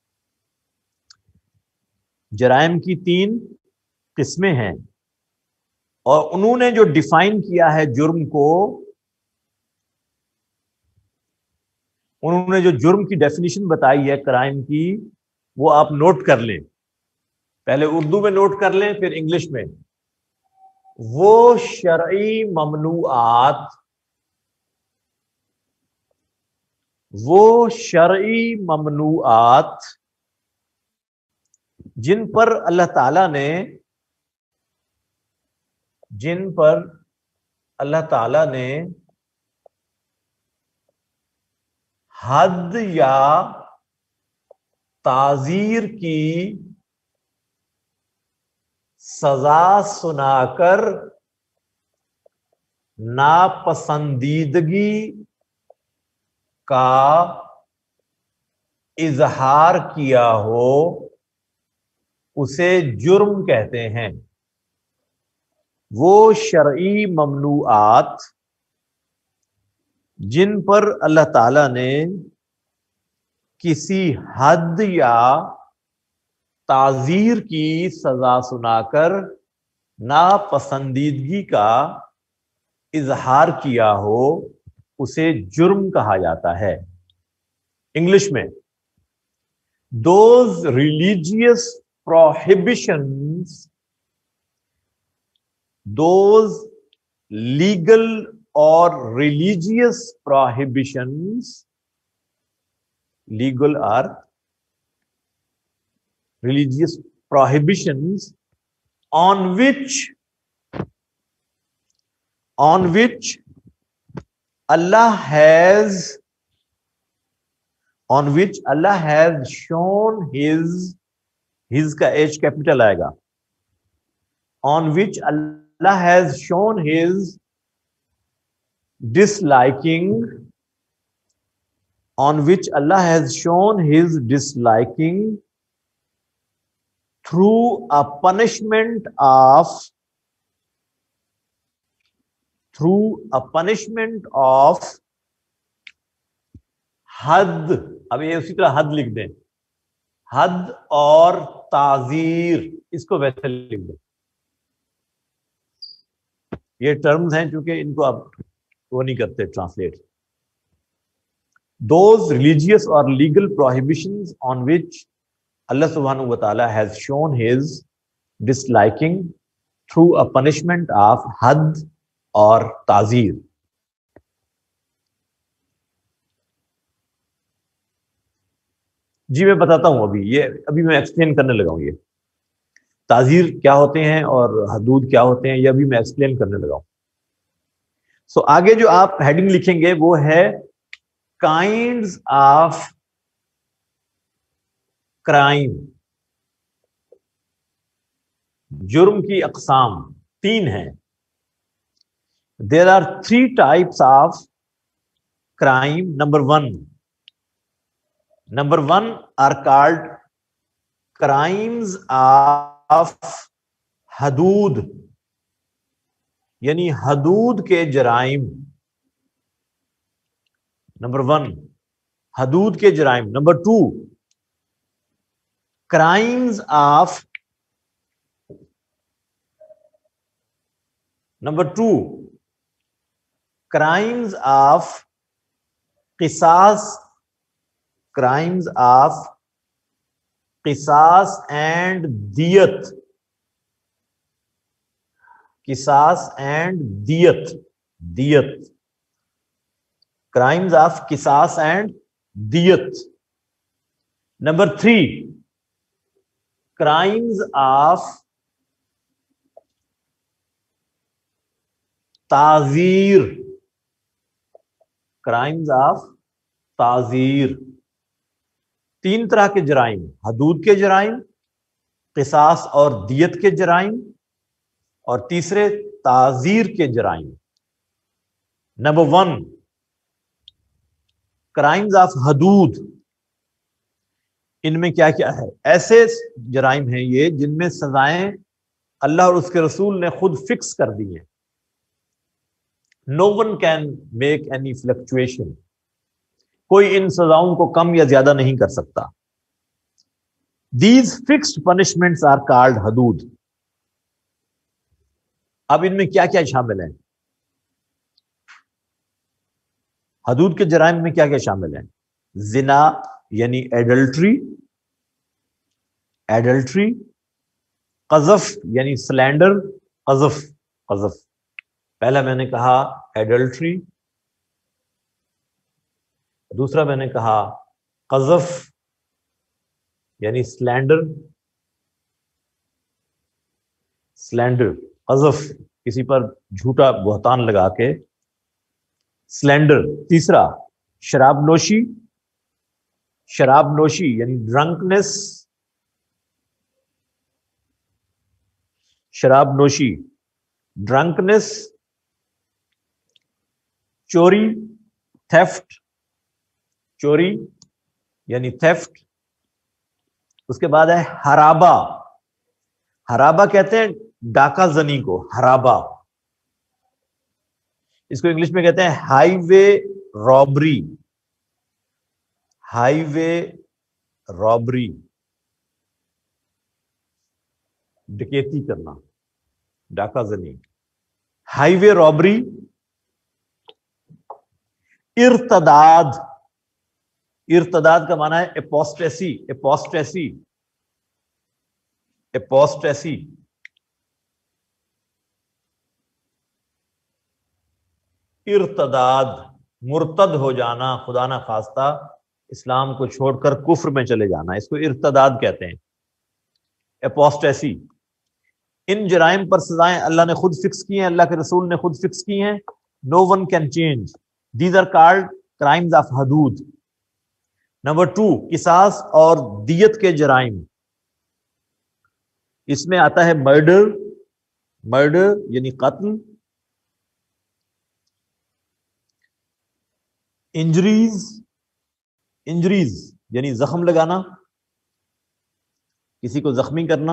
جرائم کی تین قسمیں ہیں, اور انہوں نے جو ڈیفائن کیا ہے جرم کو, انہوں نے جو جرم کی ڈیفینیشن بتائی ہے کرائم کی, وہ آپ نوٹ کر لیں. پہلے اردو میں نوٹ کر لیں پھر انگلش میں. وہ شرعی ممنوعات وہ شرعی ممنوعات جن پر اللہ تعالی نے جن پر اللہ تعالی نے حد یا تعزیر کی سزا سنا کر ناپسندیدگی کا اظہار کیا ہو اسے جرم کہتے ہیں۔ وہ شرعی ممنوعات جن پر اللہ تعالی نے کسی حد یا تعزیر کی سزا سنا کر ناپسندیدگی کا اظہار کیا ہو اسے جرم کہا جاتا ہے۔ انگلش میں those religious prohibitions, those legal or religious prohibitions, legal or religious prohibitions on which on which Allah has on which Allah has shown his his کا H capital آئے گا on which Allah has shown his disliking on which Allah has shown his disliking through a punishment of through a punishment of حد، اب یہ اسی طرح حد لکھ دیں، حد اور تعزیر، اس کو ویسے لکھ دیں۔ یہ ٹرمز ہیں چونکہ ان کو آپ وہ نہیں کرتے ٹرانسلیٹ۔ دوز ریلیجیس اور لیگل پروہیبیشنز آن وچ اللہ سبحانہ و تعالی has shown his disliking through a punishment of حد اور تعزیر۔ جی میں بتاتا ہوں، ابھی یہ ابھی میں ایکسپلین کرنے لگا ہوں۔ یہ تعزیر کیا ہوتے ہیں اور حدود کیا ہوتے ہیں، یہ ابھی میں ایکسپلین کرنے لگا ہوں۔ سو آگے جو آپ ہیڈنگ لکھیں گے وہ ہے کائنڈز آف کرائم، جرم کی اقسام تین ہیں۔ There are three types of crime. Number one Number one are called crimes of حدود، یعنی حدود کے جرائم۔ نمبر ون حدود کے جرائم۔ Number two crimes of number two crimes of قصاص، crimes of قصاص اینڈ دیت، قصاص اینڈ دیت، دیت crimes of قصاص اینڈ دیت۔ نمبر تھری crimes of تعزیر، crimes of تعزیر۔ تین طرح کے جرائم، حدود کے جرائم، قصاص اور دیت کے جرائم، اور تیسرے تعزیر کے جرائم۔ نمبر ون کرائمز آف حدود، ان میں کیا کیا ہے؟ ایسے جرائم ہیں یہ جن میں سزائیں اللہ اور اس کے رسول نے خود فکس کر دی ہیں۔ No one can make any fluctuation, کوئی ان سزاؤں کو کم یا زیادہ نہیں کر سکتا۔ These fixed punishments are called حدود۔ اب ان میں کیا کیا شامل ہیں؟ حدود کے جرائم میں کیا کیا شامل ہیں؟ زنا یعنی ایڈلٹری، ایڈلٹری، قذف یعنی سلینڈر، قذف، قذف پہلا میں نے کہا ایڈلٹری، دوسرا میں نے کہا قذف یعنی سلینڈر، سلینڈر قذف کسی پر جھوٹا بہتان لگا کے، سلینڈر۔ تیسرا شراب نوشی، شراب نوشی یعنی ڈرنکنس، شراب نوشی ڈرنکنس، چوری تھیفٹ، چوری یعنی تھیفٹ. اس کے بعد ہے حرابہ، حرابہ کہتے ہیں ڈاکہ زنی کو، حرابہ. اس کو انگلش میں کہتے ہیں ہائی وے رابری، ہائی وے رابری، ڈکیتی کرنا، ڈاکہ زنی. ہائی وے رابری. ارتداد، ارتداد کا معنی ہے اپوسٹیسی، اپوسٹیسی، اپوسٹیسی. ارتداد مرتد ہو جانا، خدا نہ خواستہ اسلام کو چھوڑ کر کفر میں چلے جانا، اس کو ارتداد کہتے ہیں، اپوسٹیسی. ان جرائم پر سزائیں اللہ نے خود فکس کی ہیں، اللہ کے رسول نے خود فکس کی ہیں. No one can change. These are called crimes of حدود. نمبر ٹو، قصاص اور دیت کے جرائم. اس میں آتا ہے مرڈر، مرڈر یعنی قتل، انجریز، انجریز یعنی زخم لگانا، کسی کو زخمی کرنا.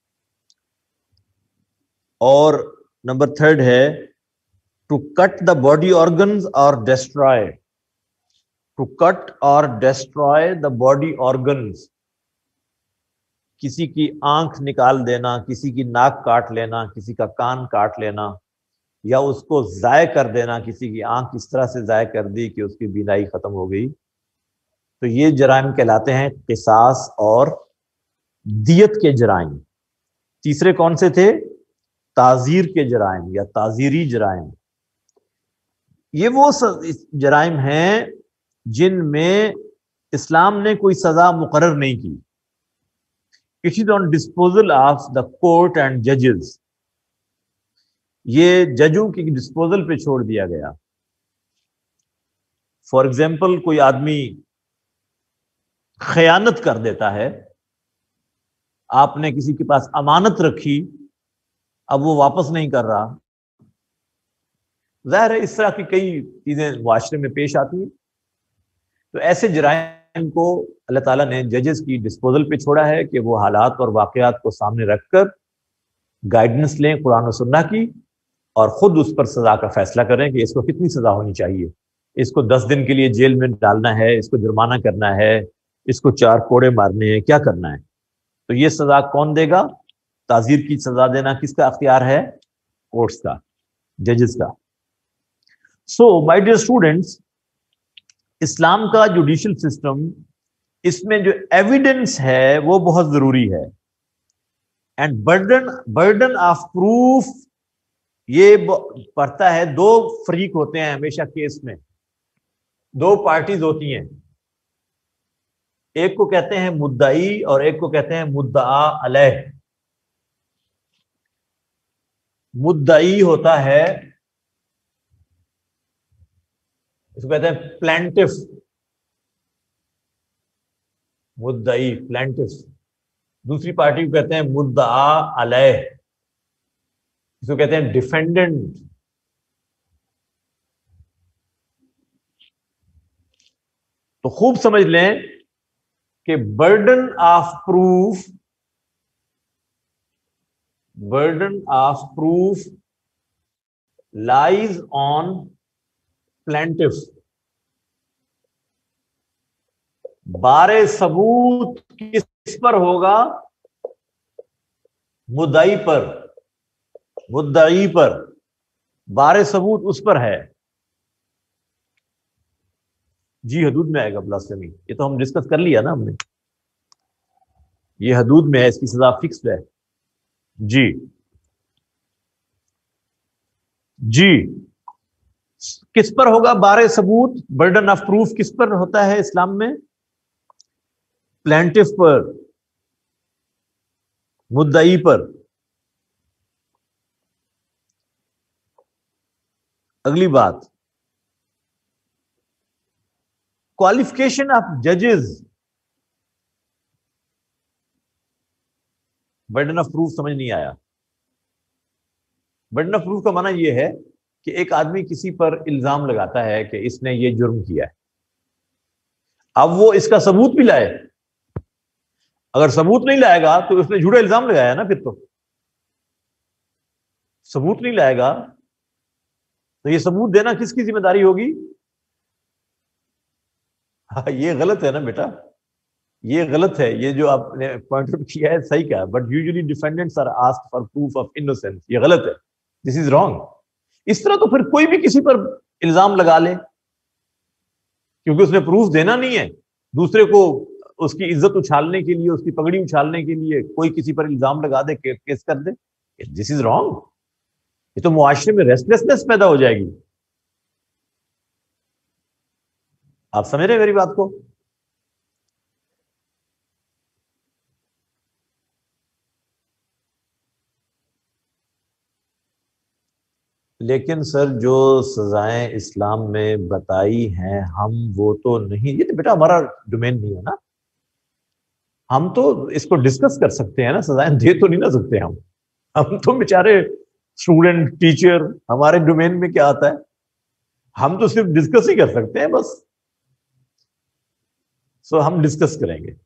اور نمبر تھرڈ ہے to cut the body organs اور ڈسٹرائے، ٹو کٹ اور ڈسٹرائے دا باڈی آرگنز. کسی کی آنکھ نکال دینا، کسی کی ناک کاٹ لینا، کسی کا کان کاٹ لینا، یا اس کو ضائع کر دینا، کسی کی آنکھ اس طرح سے ضائع کر دی کہ اس کی بینائی ختم ہو گئی. تو یہ جرائم کہلاتے ہیں قصاص اور دیت کے جرائم. تیسرے کون سے تھے؟ تعزیر کے جرائم یا تعزیری جرائم. یہ وہ جرائم ہیں جن میں اسلام نے کوئی سزا مقرر نہیں کی. It is on disposal of the court and ججز. یہ ججوں کی ڈسپوزل پہ چھوڑ دیا گیا. فار ایگزامپل کوئی آدمی خیانت کر دیتا ہے، آپ نے کسی کے پاس امانت رکھی، اب وہ واپس نہیں کر رہا. ظاہر ہے اس طرح کی کئی چیزیں معاشرے میں پیش آتی ہیں. تو ایسے جرائم کو اللہ تعالیٰ نے ججز کی ڈسپوزل پہ چھوڑا ہے کہ وہ حالات اور واقعات کو سامنے رکھ کر گائیڈنس لیں قرآن و سنہ کی، اور خود اس پر سزا کا فیصلہ کریں کہ اس کو کتنی سزا ہونی چاہیے. اس کو دس دن کے لیے جیل میں ڈالنا ہے، اس کو جرمانہ کرنا ہے، اس کو چار کوڑے مارنے ہیں، کیا کرنا ہے. تو یہ سزا کون دے گا؟ تعزیر کی سزا دینا کس کا اختیار ہے؟ کورٹس کا، ججز کا. سو مائی ڈیئر اسٹوڈنٹس، اسلام کا جوڈیشل سسٹم، اس میں جو ایویڈنس ہے وہ بہت ضروری ہے. And burden burden of proof یہ پڑتا ہے. دو فریق ہوتے ہیں ہمیشہ کیس میں، دو پارٹیز ہوتی ہیں. ایک کو کہتے ہیں مدعی اور ایک کو کہتے ہیں مدعا علیہ. مدعی ہوتا ہے، اس کو کہتے ہیں پلانٹف، مدعی پلانٹف. دوسری پارٹی کو کہتے ہیں مدعا علیہ، اس کو کہتے ہیں ڈیفینڈنٹ. تو خوب سمجھ لیں کہ burden of proof, burden of proof lies on plaintiff. بار ثبوت کس پر ہوگا؟ مدعی پر، مدعی پر. بار ثبوت اس پر ہے. جی حدود میں آئے گا بلاسفیمی، یہ تو ہم ڈسکس کر لیا نا ہم نے. یہ حدود میں ہے، اس کی سزا فکسڈ ہے. جی جی کس پر ہوگا بار ثبوت؟ برڈن آف پروف کس پر ہوتا ہے اسلام میں؟ پلانٹف پر، مدعی پر. اگلی بات، کوالیفکیشن آف ججز برڈن آف پروف سمجھ نہیں آیا. برڈن آف پروف کا معنی یہ ہے کہ ایک آدمی کسی پر الزام لگاتا ہے کہ اس نے یہ جرم کیا ہے. اب وہ اس کا ثبوت بھی لائے. اگر ثبوت نہیں لائے گا تو اس نے جھوٹا الزام لگایا نا. پھر تو ثبوت نہیں لائے گا تو یہ ثبوت دینا کس کی ذمہ داری ہوگی؟ ہاں یہ غلط ہے نا بیٹا, یہ غلط ہے. یہ جو آپ نے پوائنٹ آؤٹ کیا ہے صحیح کہا, but usually defendants are asked for proof of innocence. یہ غلط ہے, دس از رانگ. اس طرح تو پھر کوئی بھی کسی پر الزام لگا لے کیونکہ اس نے پروف دینا نہیں ہے. دوسرے کو اس کی عزت اچھالنے کے لیے, اس کی پگڑی اچھالنے کے لیے کوئی کسی پر الزام لگا دے, کیس کر دے. دس از رانگ. یہ تو معاشرے میں ریسٹلیسنس پیدا ہو جائے گی. آپ سمجھ رہے ہیں میری بات کو؟ لیکن سر جو سزائیں اسلام میں بتائی ہیں ہم وہ تو نہیں, یہ تو بیٹا ہمارا ڈومین نہیں ہے نا. ہم تو اس کو ڈسکس کر سکتے ہیں نا, سزائیں دے تو نہیں نہ سکتے ہم. ہم تو بیچارے اسٹوڈنٹ, ٹیچر, ہمارے ڈومین میں کیا آتا ہے؟ ہم تو صرف ڈسکس ہی کر سکتے ہیں بس. سو ہم ڈسکس کریں گے.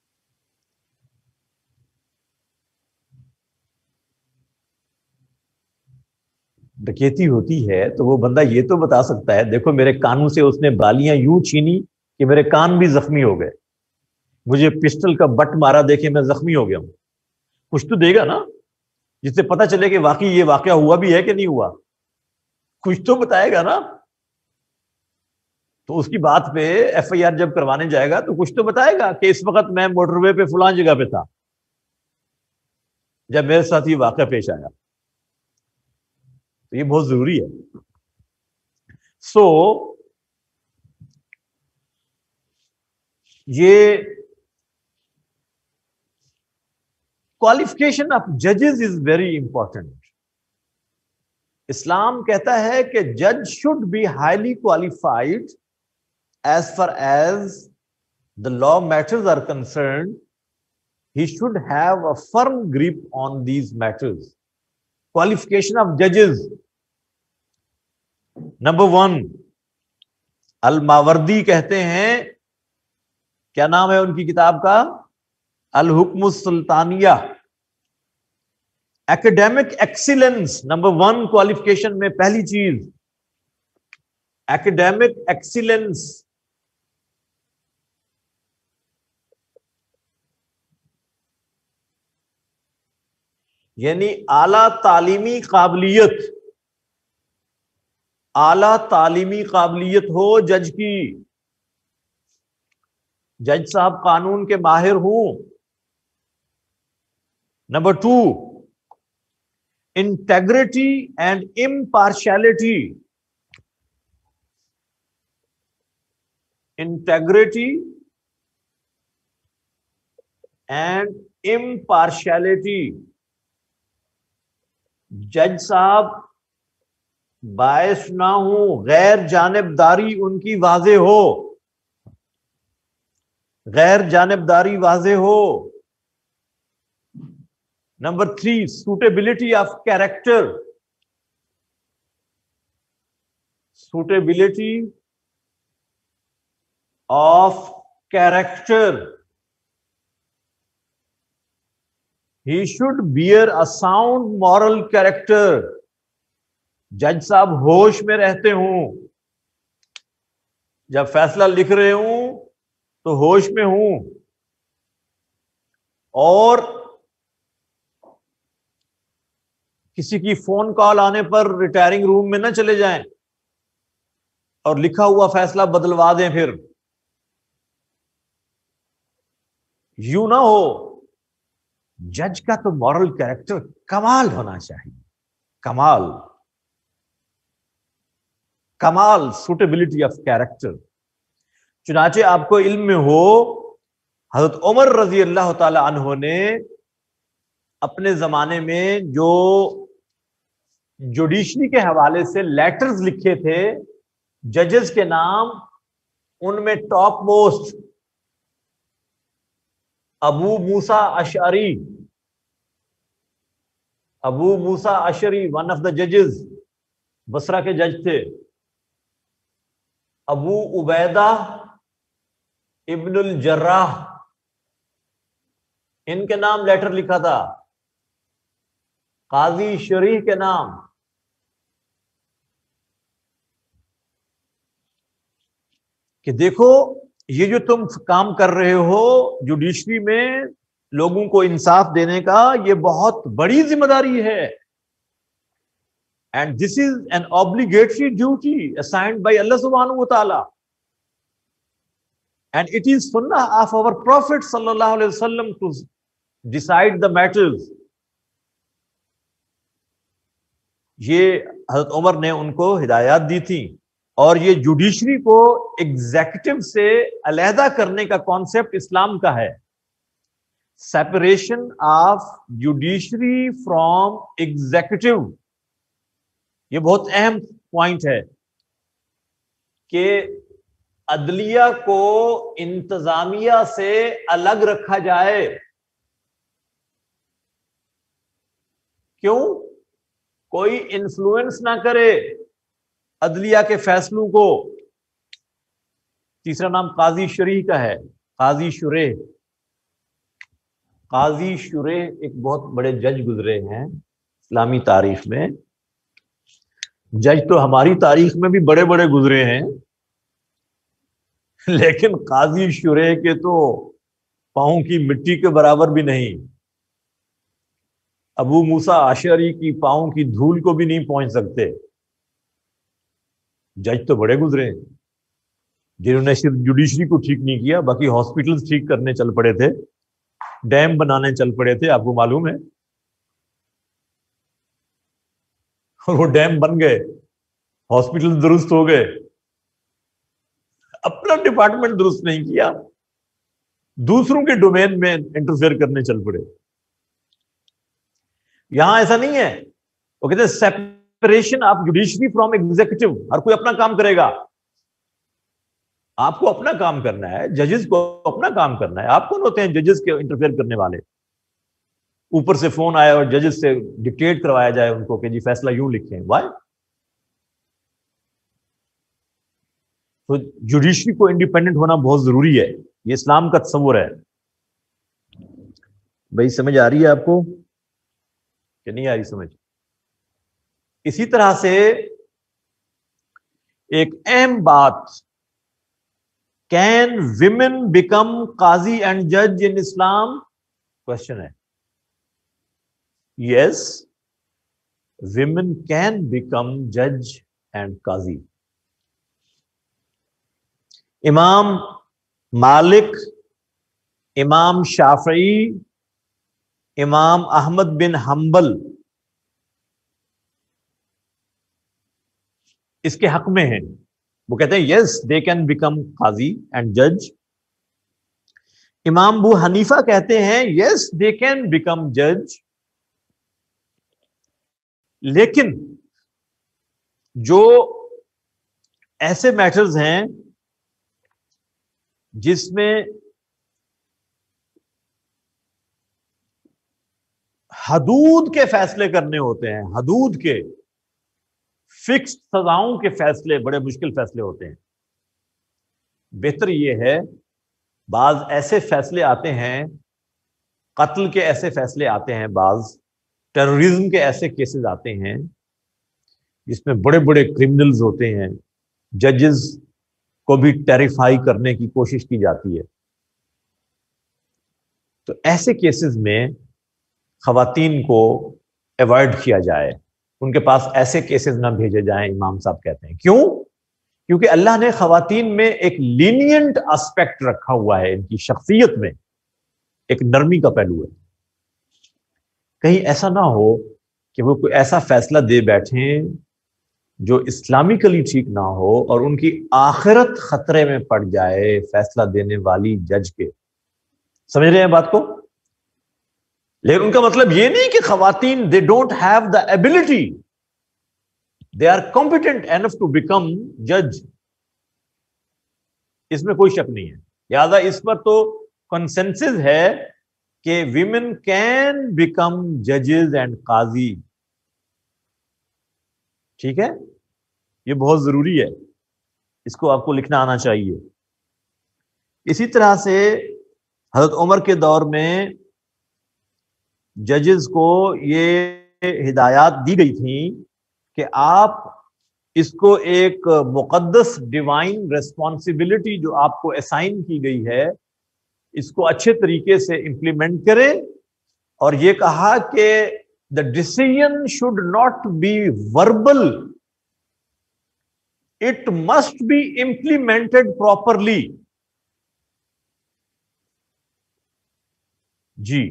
ڈکیتی ہوتی ہے تو وہ بندہ یہ تو بتا سکتا ہے, دیکھو میرے کانوں سے اس نے بالیاں یوں چھینی کہ میرے کان بھی زخمی ہو گئے, مجھے پسٹل کا بٹ مارا دیکھے میں زخمی ہو گیا ہوں. کچھ تو دے گا نا جس سے پتہ چلے کہ واقعی یہ واقعہ ہوا بھی ہے کہ نہیں ہوا. کچھ تو بتائے گا نا. تو اس کی بات پہ ایف آئی آر جب کروانے جائے گا تو کچھ تو بتائے گا کہ اس وقت میں موٹر وے پہ فلان جگہ پہ تھا جب میرے ساتھ یہ واقعہ پیش آیا. تو یہ بہت ضروری ہے. سو یہ qualification of judges is very important. اسلام کہتا ہے کہ جج should be highly qualified as far as the law matters are concerned. He should have a firm grip on these matters. Qualification of judges. Number one, الماوردی کہتے ہیں, کیا نام ہے ان کی کتاب کا؟ الحکم السلطانیہ. Academic excellence number one qualification میں پہلی چیز ایکڈیمک ایکسیلنس. یعنی اعلی تعلیمی قابلیت, اعلی تعلیمی قابلیت ہو جج کی. جج صاحب قانون کے ماہر ہوں. Number two, integrity and impartiality. Integrity and impartiality. جج صاحب باعث نہ ہوں, غیر جانبداری ان کی واضح ہو, غیر جانبداری واضح ہو. Number three, suitability of character. Suitability of character. He should bear a sound moral character. جج صاحب ہوش میں رہتے ہوں, جب فیصلہ لکھ رہے ہوں تو ہوش میں ہوں, اور کسی کی فون کال آنے پر ریٹائرنگ روم میں نہ چلے جائیں اور لکھا ہوا فیصلہ بدلوا دیں. پھر یوں نہ ہو. جج کا تو مورل کیریکٹر کمال ہونا چاہیے, کمال کمال سوٹیبلٹی آف کیریکٹر. چنانچہ آپ کو علم میں ہو, حضرت عمر رضی اللہ تعالی عنہ نے اپنے زمانے میں جو جوڈیشری کے حوالے سے لیٹرز لکھے تھے ججز کے نام, ان میں ٹاپ موسٹ ابو موسیٰ اشعری ابو موسیٰ اشعری ون آف دا ججز، بصرہ کے جج تھے. ابو عبیدہ ابن الجراح، ان کے نام لیٹر لکھا تھا. قاضی شریح کے نام. کہ دیکھو یہ جو تم کام کر رہے ہو جوڈیشری میں لوگوں کو انصاف دینے کا، یہ بہت بڑی ذمہ داری ہے. And this is an obligatory duty assigned by Allah subhanahu wa ta'ala. And it is sunnah of our Prophet sallallahu alaihi wasallam to decide the matters. یہ حضرت عمر نے ان کو ہدایات دی تھی، اور یہ جوڈیشری کو ایگزیکٹو سے علیحدہ کرنے کا کانسیپٹ اسلام کا ہے. Separation of judiciary from executive, یہ بہت اہم پوائنٹ ہے کہ عدلیہ کو انتظامیہ سے الگ رکھا جائے. کیوں؟ کوئی انفلوئنس نہ کرے عدلیہ کے فیصلوں کو. تیسرا نام قاضی شریح کا ہے، قاضی شریح. قاضی شریح ایک بہت بڑے جج گزرے ہیں اسلامی تاریخ میں. جج تو ہماری تاریخ میں بھی بڑے بڑے گزرے ہیں، لیکن قاضی شریح کے تو پاؤں کی مٹی کے برابر بھی نہیں. ابو موسیٰ اشعری کی پاؤں کی دھول کو بھی نہیں پہنچ سکتے. جج تو بڑے گزرے ہیں جنہوں نے صرف جوڈیشری کو ٹھیک نہیں کیا، باقی ہاسپٹلز ٹھیک کرنے چل پڑے تھے، ڈیم بنانے چل پڑے تھے. آپ کو معلوم ہے، اور وہ ڈیم بن گئے، ہاسپٹل درست ہو گئے. اپنا ڈپارٹمنٹ درست نہیں کیا، دوسروں کے ڈومین میں انٹرفیئر کرنے چل پڑے. یہاں ایسا نہیں ہے. وہ کہتے ہیں separation of judiciary from executive. ہر کوئی اپنا کام کرے گا. آپ کو اپنا کام کرنا ہے، ججز کو اپنا کام کرنا ہے. آپ کون ہوتے ہیں ججز کے انٹرفیئر کرنے والے؟ اوپر سے فون آیا اور ججز سے ڈکٹیٹ کروایا جائے ان کو کہ جی فیصلہ یوں لکھیں. وائی؟ تو جوڈیشری کو انڈیپینڈنٹ ہونا بہت ضروری ہے. یہ اسلام کا تصور ہے. بھائی سمجھ آ رہی ہے آپ کو کہ نہیں آ رہی سمجھ؟ اسی طرح سے ایک اہم بات، کین ویمن بیکم قاضی اینڈ جج ان اسلام؟ کوشچن ہے. یس، ویمن کین بیکم جج اینڈ قاضی. امام مالک، امام شافعی، امام احمد بن حنبل اس کے حق میں ہیں. وہ کہتے ہیں یس دے کین بیکم قاضی اینڈ جج. امام ابو حنیفہ کہتے ہیں یس دے کین بیکم جج. لیکن جو ایسے میٹرز ہیں جس میں حدود کے فیصلے کرنے ہوتے ہیں، حدود کے فکس سزاؤں کے فیصلے بڑے مشکل فیصلے ہوتے ہیں. بہتر یہ ہے، بعض ایسے فیصلے آتے ہیں، قتل کے ایسے فیصلے آتے ہیں، بعض ٹیررزم کے ایسے کیسز آتے ہیں جس میں بڑے بڑے کرمنلز ہوتے ہیں، ججز کو بھی ٹیریفائی کرنے کی کوشش کی جاتی ہے. تو ایسے کیسز میں خواتین کو ایوائڈ کیا جائے، ان کے پاس ایسے کیسز نہ بھیجے جائیں. امام صاحب کہتے ہیں کیوں؟ کیونکہ اللہ نے خواتین میں ایک لینینٹ اسپیکٹ رکھا ہوا ہے، ان کی شخصیت میں ایک نرمی کا پہلو ہے. کہیں ایسا نہ ہو کہ وہ کوئی ایسا فیصلہ دے بیٹھیں جو اسلامکلی ٹھیک نہ ہو اور ان کی آخرت خطرے میں پڑ جائے فیصلہ دینے والی جج کے. سمجھ رہے ہیں بات کو؟ لیکن ان کا مطلب یہ نہیں کہ خواتین they don't have the ability, they are competent enough to become judge. اس میں کوئی شک نہیں ہے. لہذا اس پر تو کنسنسس ہے کہ ویمن کین بیکم ججز اینڈ قاضی. ٹھیک ہے, یہ بہت ضروری ہے, اس کو آپ کو لکھنا آنا چاہیے. اسی طرح سے حضرت عمر کے دور میں ججز کو یہ ہدایات دی گئی تھیں کہ آپ اس کو ایک مقدس ڈیوائن ریسپانسبلٹی جو آپ کو اسائن کی گئی ہے, اس کو اچھے طریقے سے امپلیمنٹ کریں, اور یہ کہا کہ the decision should not be verbal, it must be implemented properly. جی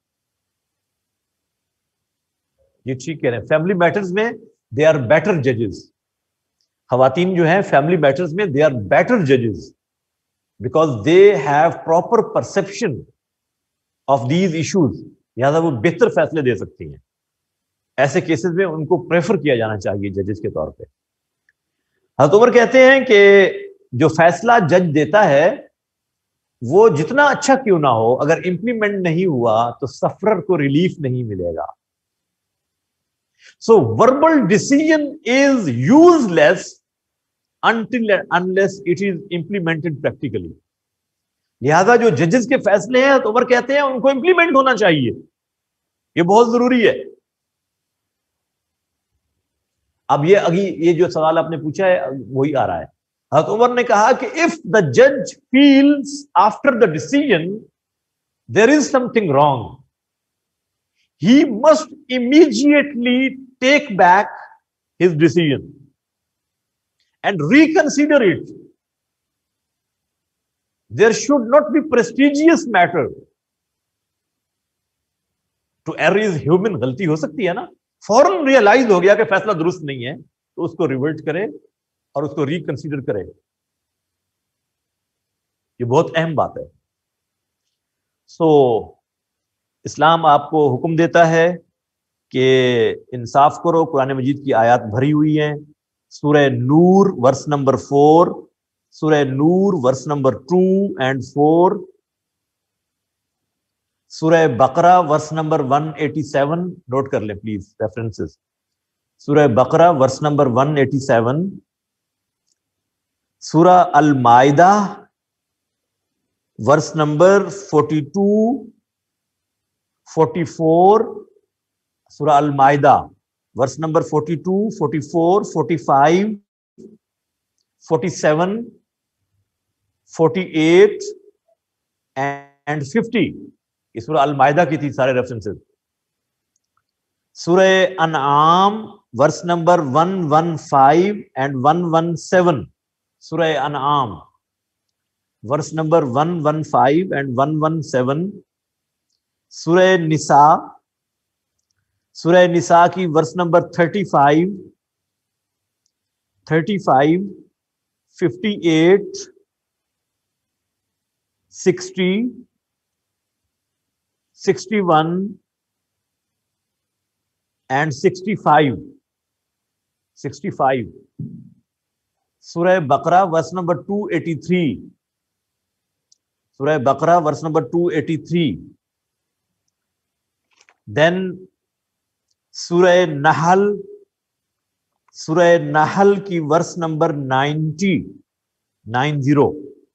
یہ ٹھیک کہہ رہے ہیں. فیملی میٹرز میں دے آر بیٹر ججز. خواتین جو ہیں فیملی میٹرز میں دے آر بیٹر ججز because they have proper perception of these issues. لہٰذا وہ بہتر فیصلے دے سکتی ہیں. ایسے کیسز میں ان کو پریفر کیا جانا چاہیے ججز کے طور پہ. حضرت عمر کہتے ہیں کہ جو فیصلہ جج دیتا ہے وہ جتنا اچھا کیوں نہ ہو, اگر امپلیمنٹ نہیں ہوا تو سفرر کو ریلیف نہیں ملے گا. So verbal decision is useless until unless it is implemented practically. لہذا جو ججز کے فیصلے ہیں تو عمر کہتے ہیں ان کو امپلیمنٹ ہونا چاہیے, یہ بہت ضروری ہے. اب یہ اگی یہ جو سوال آپ نے پوچھا ہے وہی آ رہا ہے. حضرت عمر نے کہا کہ if the judge feels after the decision there is something wrong, he must immediately take back his decision and reconsider it. There should not be prestigious matter. To err is human. غلطی ہو سکتی ہے نا. فوراً realise ہو گیا کہ فیصلہ درست نہیں ہے تو اس کو ریورٹ کرے اور اس کو ریکنسیڈر کرے. یہ بہت اہم بات ہے. سو اسلام آپ کو حکم دیتا ہے کہ انصاف کرو. قرآن مجید کی آیات بھری ہوئی ہیں. سورہ نور ورس نمبر فور, سورہ نور verse number two and four, سورہ بقرہ verse number one eighty seven. Note کر لیں پلیز ریفرنسز. سورہ بقرہ verse number one eighty seven, سورہ المائدہ verse number forty two, forty four, سورہ المائدہ verse number forty two, forty four, forty five, forty seven, forty eight and fifty. یہ سورہ المائدہ کی تھی سارے ریفرنسز. سورہ انعام verse number one one five and one one seven. سورہ انعام verse number one one five and one one seven. سورہ نساء, سورہ نساء کی verse number thirty five, thirty five, fifty eight, sixty, sixty one and sixty five. Sixty five. سورہ بقرہ verse number two eighty three. سورہ بقرہ verse number two eighty three. Then سورہ نحل, سورہ نحل کی verse number ninety, nine zero.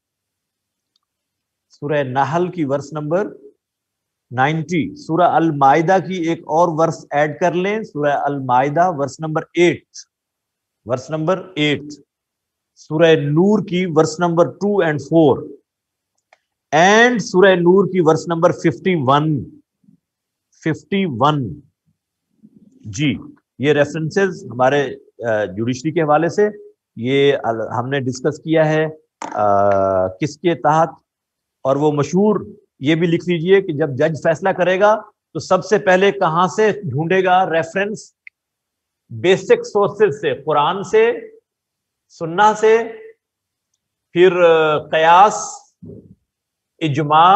سورہ نحل کی ورس نمبر نائنٹی. سورہ المائدہ کی ایک اور ورس ایڈ کر لیں, سورہ المائدہ verse number eight, verse number eight. سورہ نور کی verse number two and four, and سورہ نور کی verse number fifty one, fifty one. جی یہ ریفرنسز ہمارے جوڈیشری کے حوالے سے یہ ہم نے ڈسکس کیا ہے کس کے تحت. اور وہ مشہور یہ بھی لکھ لیجئے کہ جب جج فیصلہ کرے گا تو سب سے پہلے کہاں سے ڈھونڈے گا ریفرنس؟ بیسک سورسز سے, قرآن سے, سنہ سے, پھر قیاس, اجماع,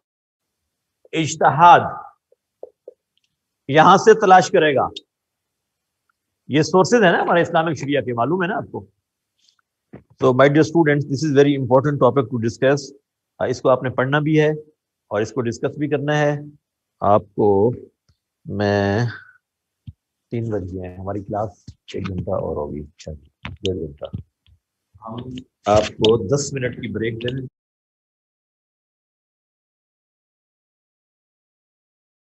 اجتہاد, یہاں سے تلاش کرے گا. یہ سورسز ہیں نا ہمارے اسلامک شریعہ کے, معلوم ہے نا آپ کو. تو my dear students, this is very important topic to discuss. اس کو آپ نے پڑھنا بھی ہے اور اس کو ڈسکس بھی کرنا ہے آپ کو. میں تین بج گئے ہیں, ہماری کلاس ایک گھنٹہ اور ہوگی, ڈیڑھ گھنٹہ. ہم آپ کو دس منٹ کی بریک دیں.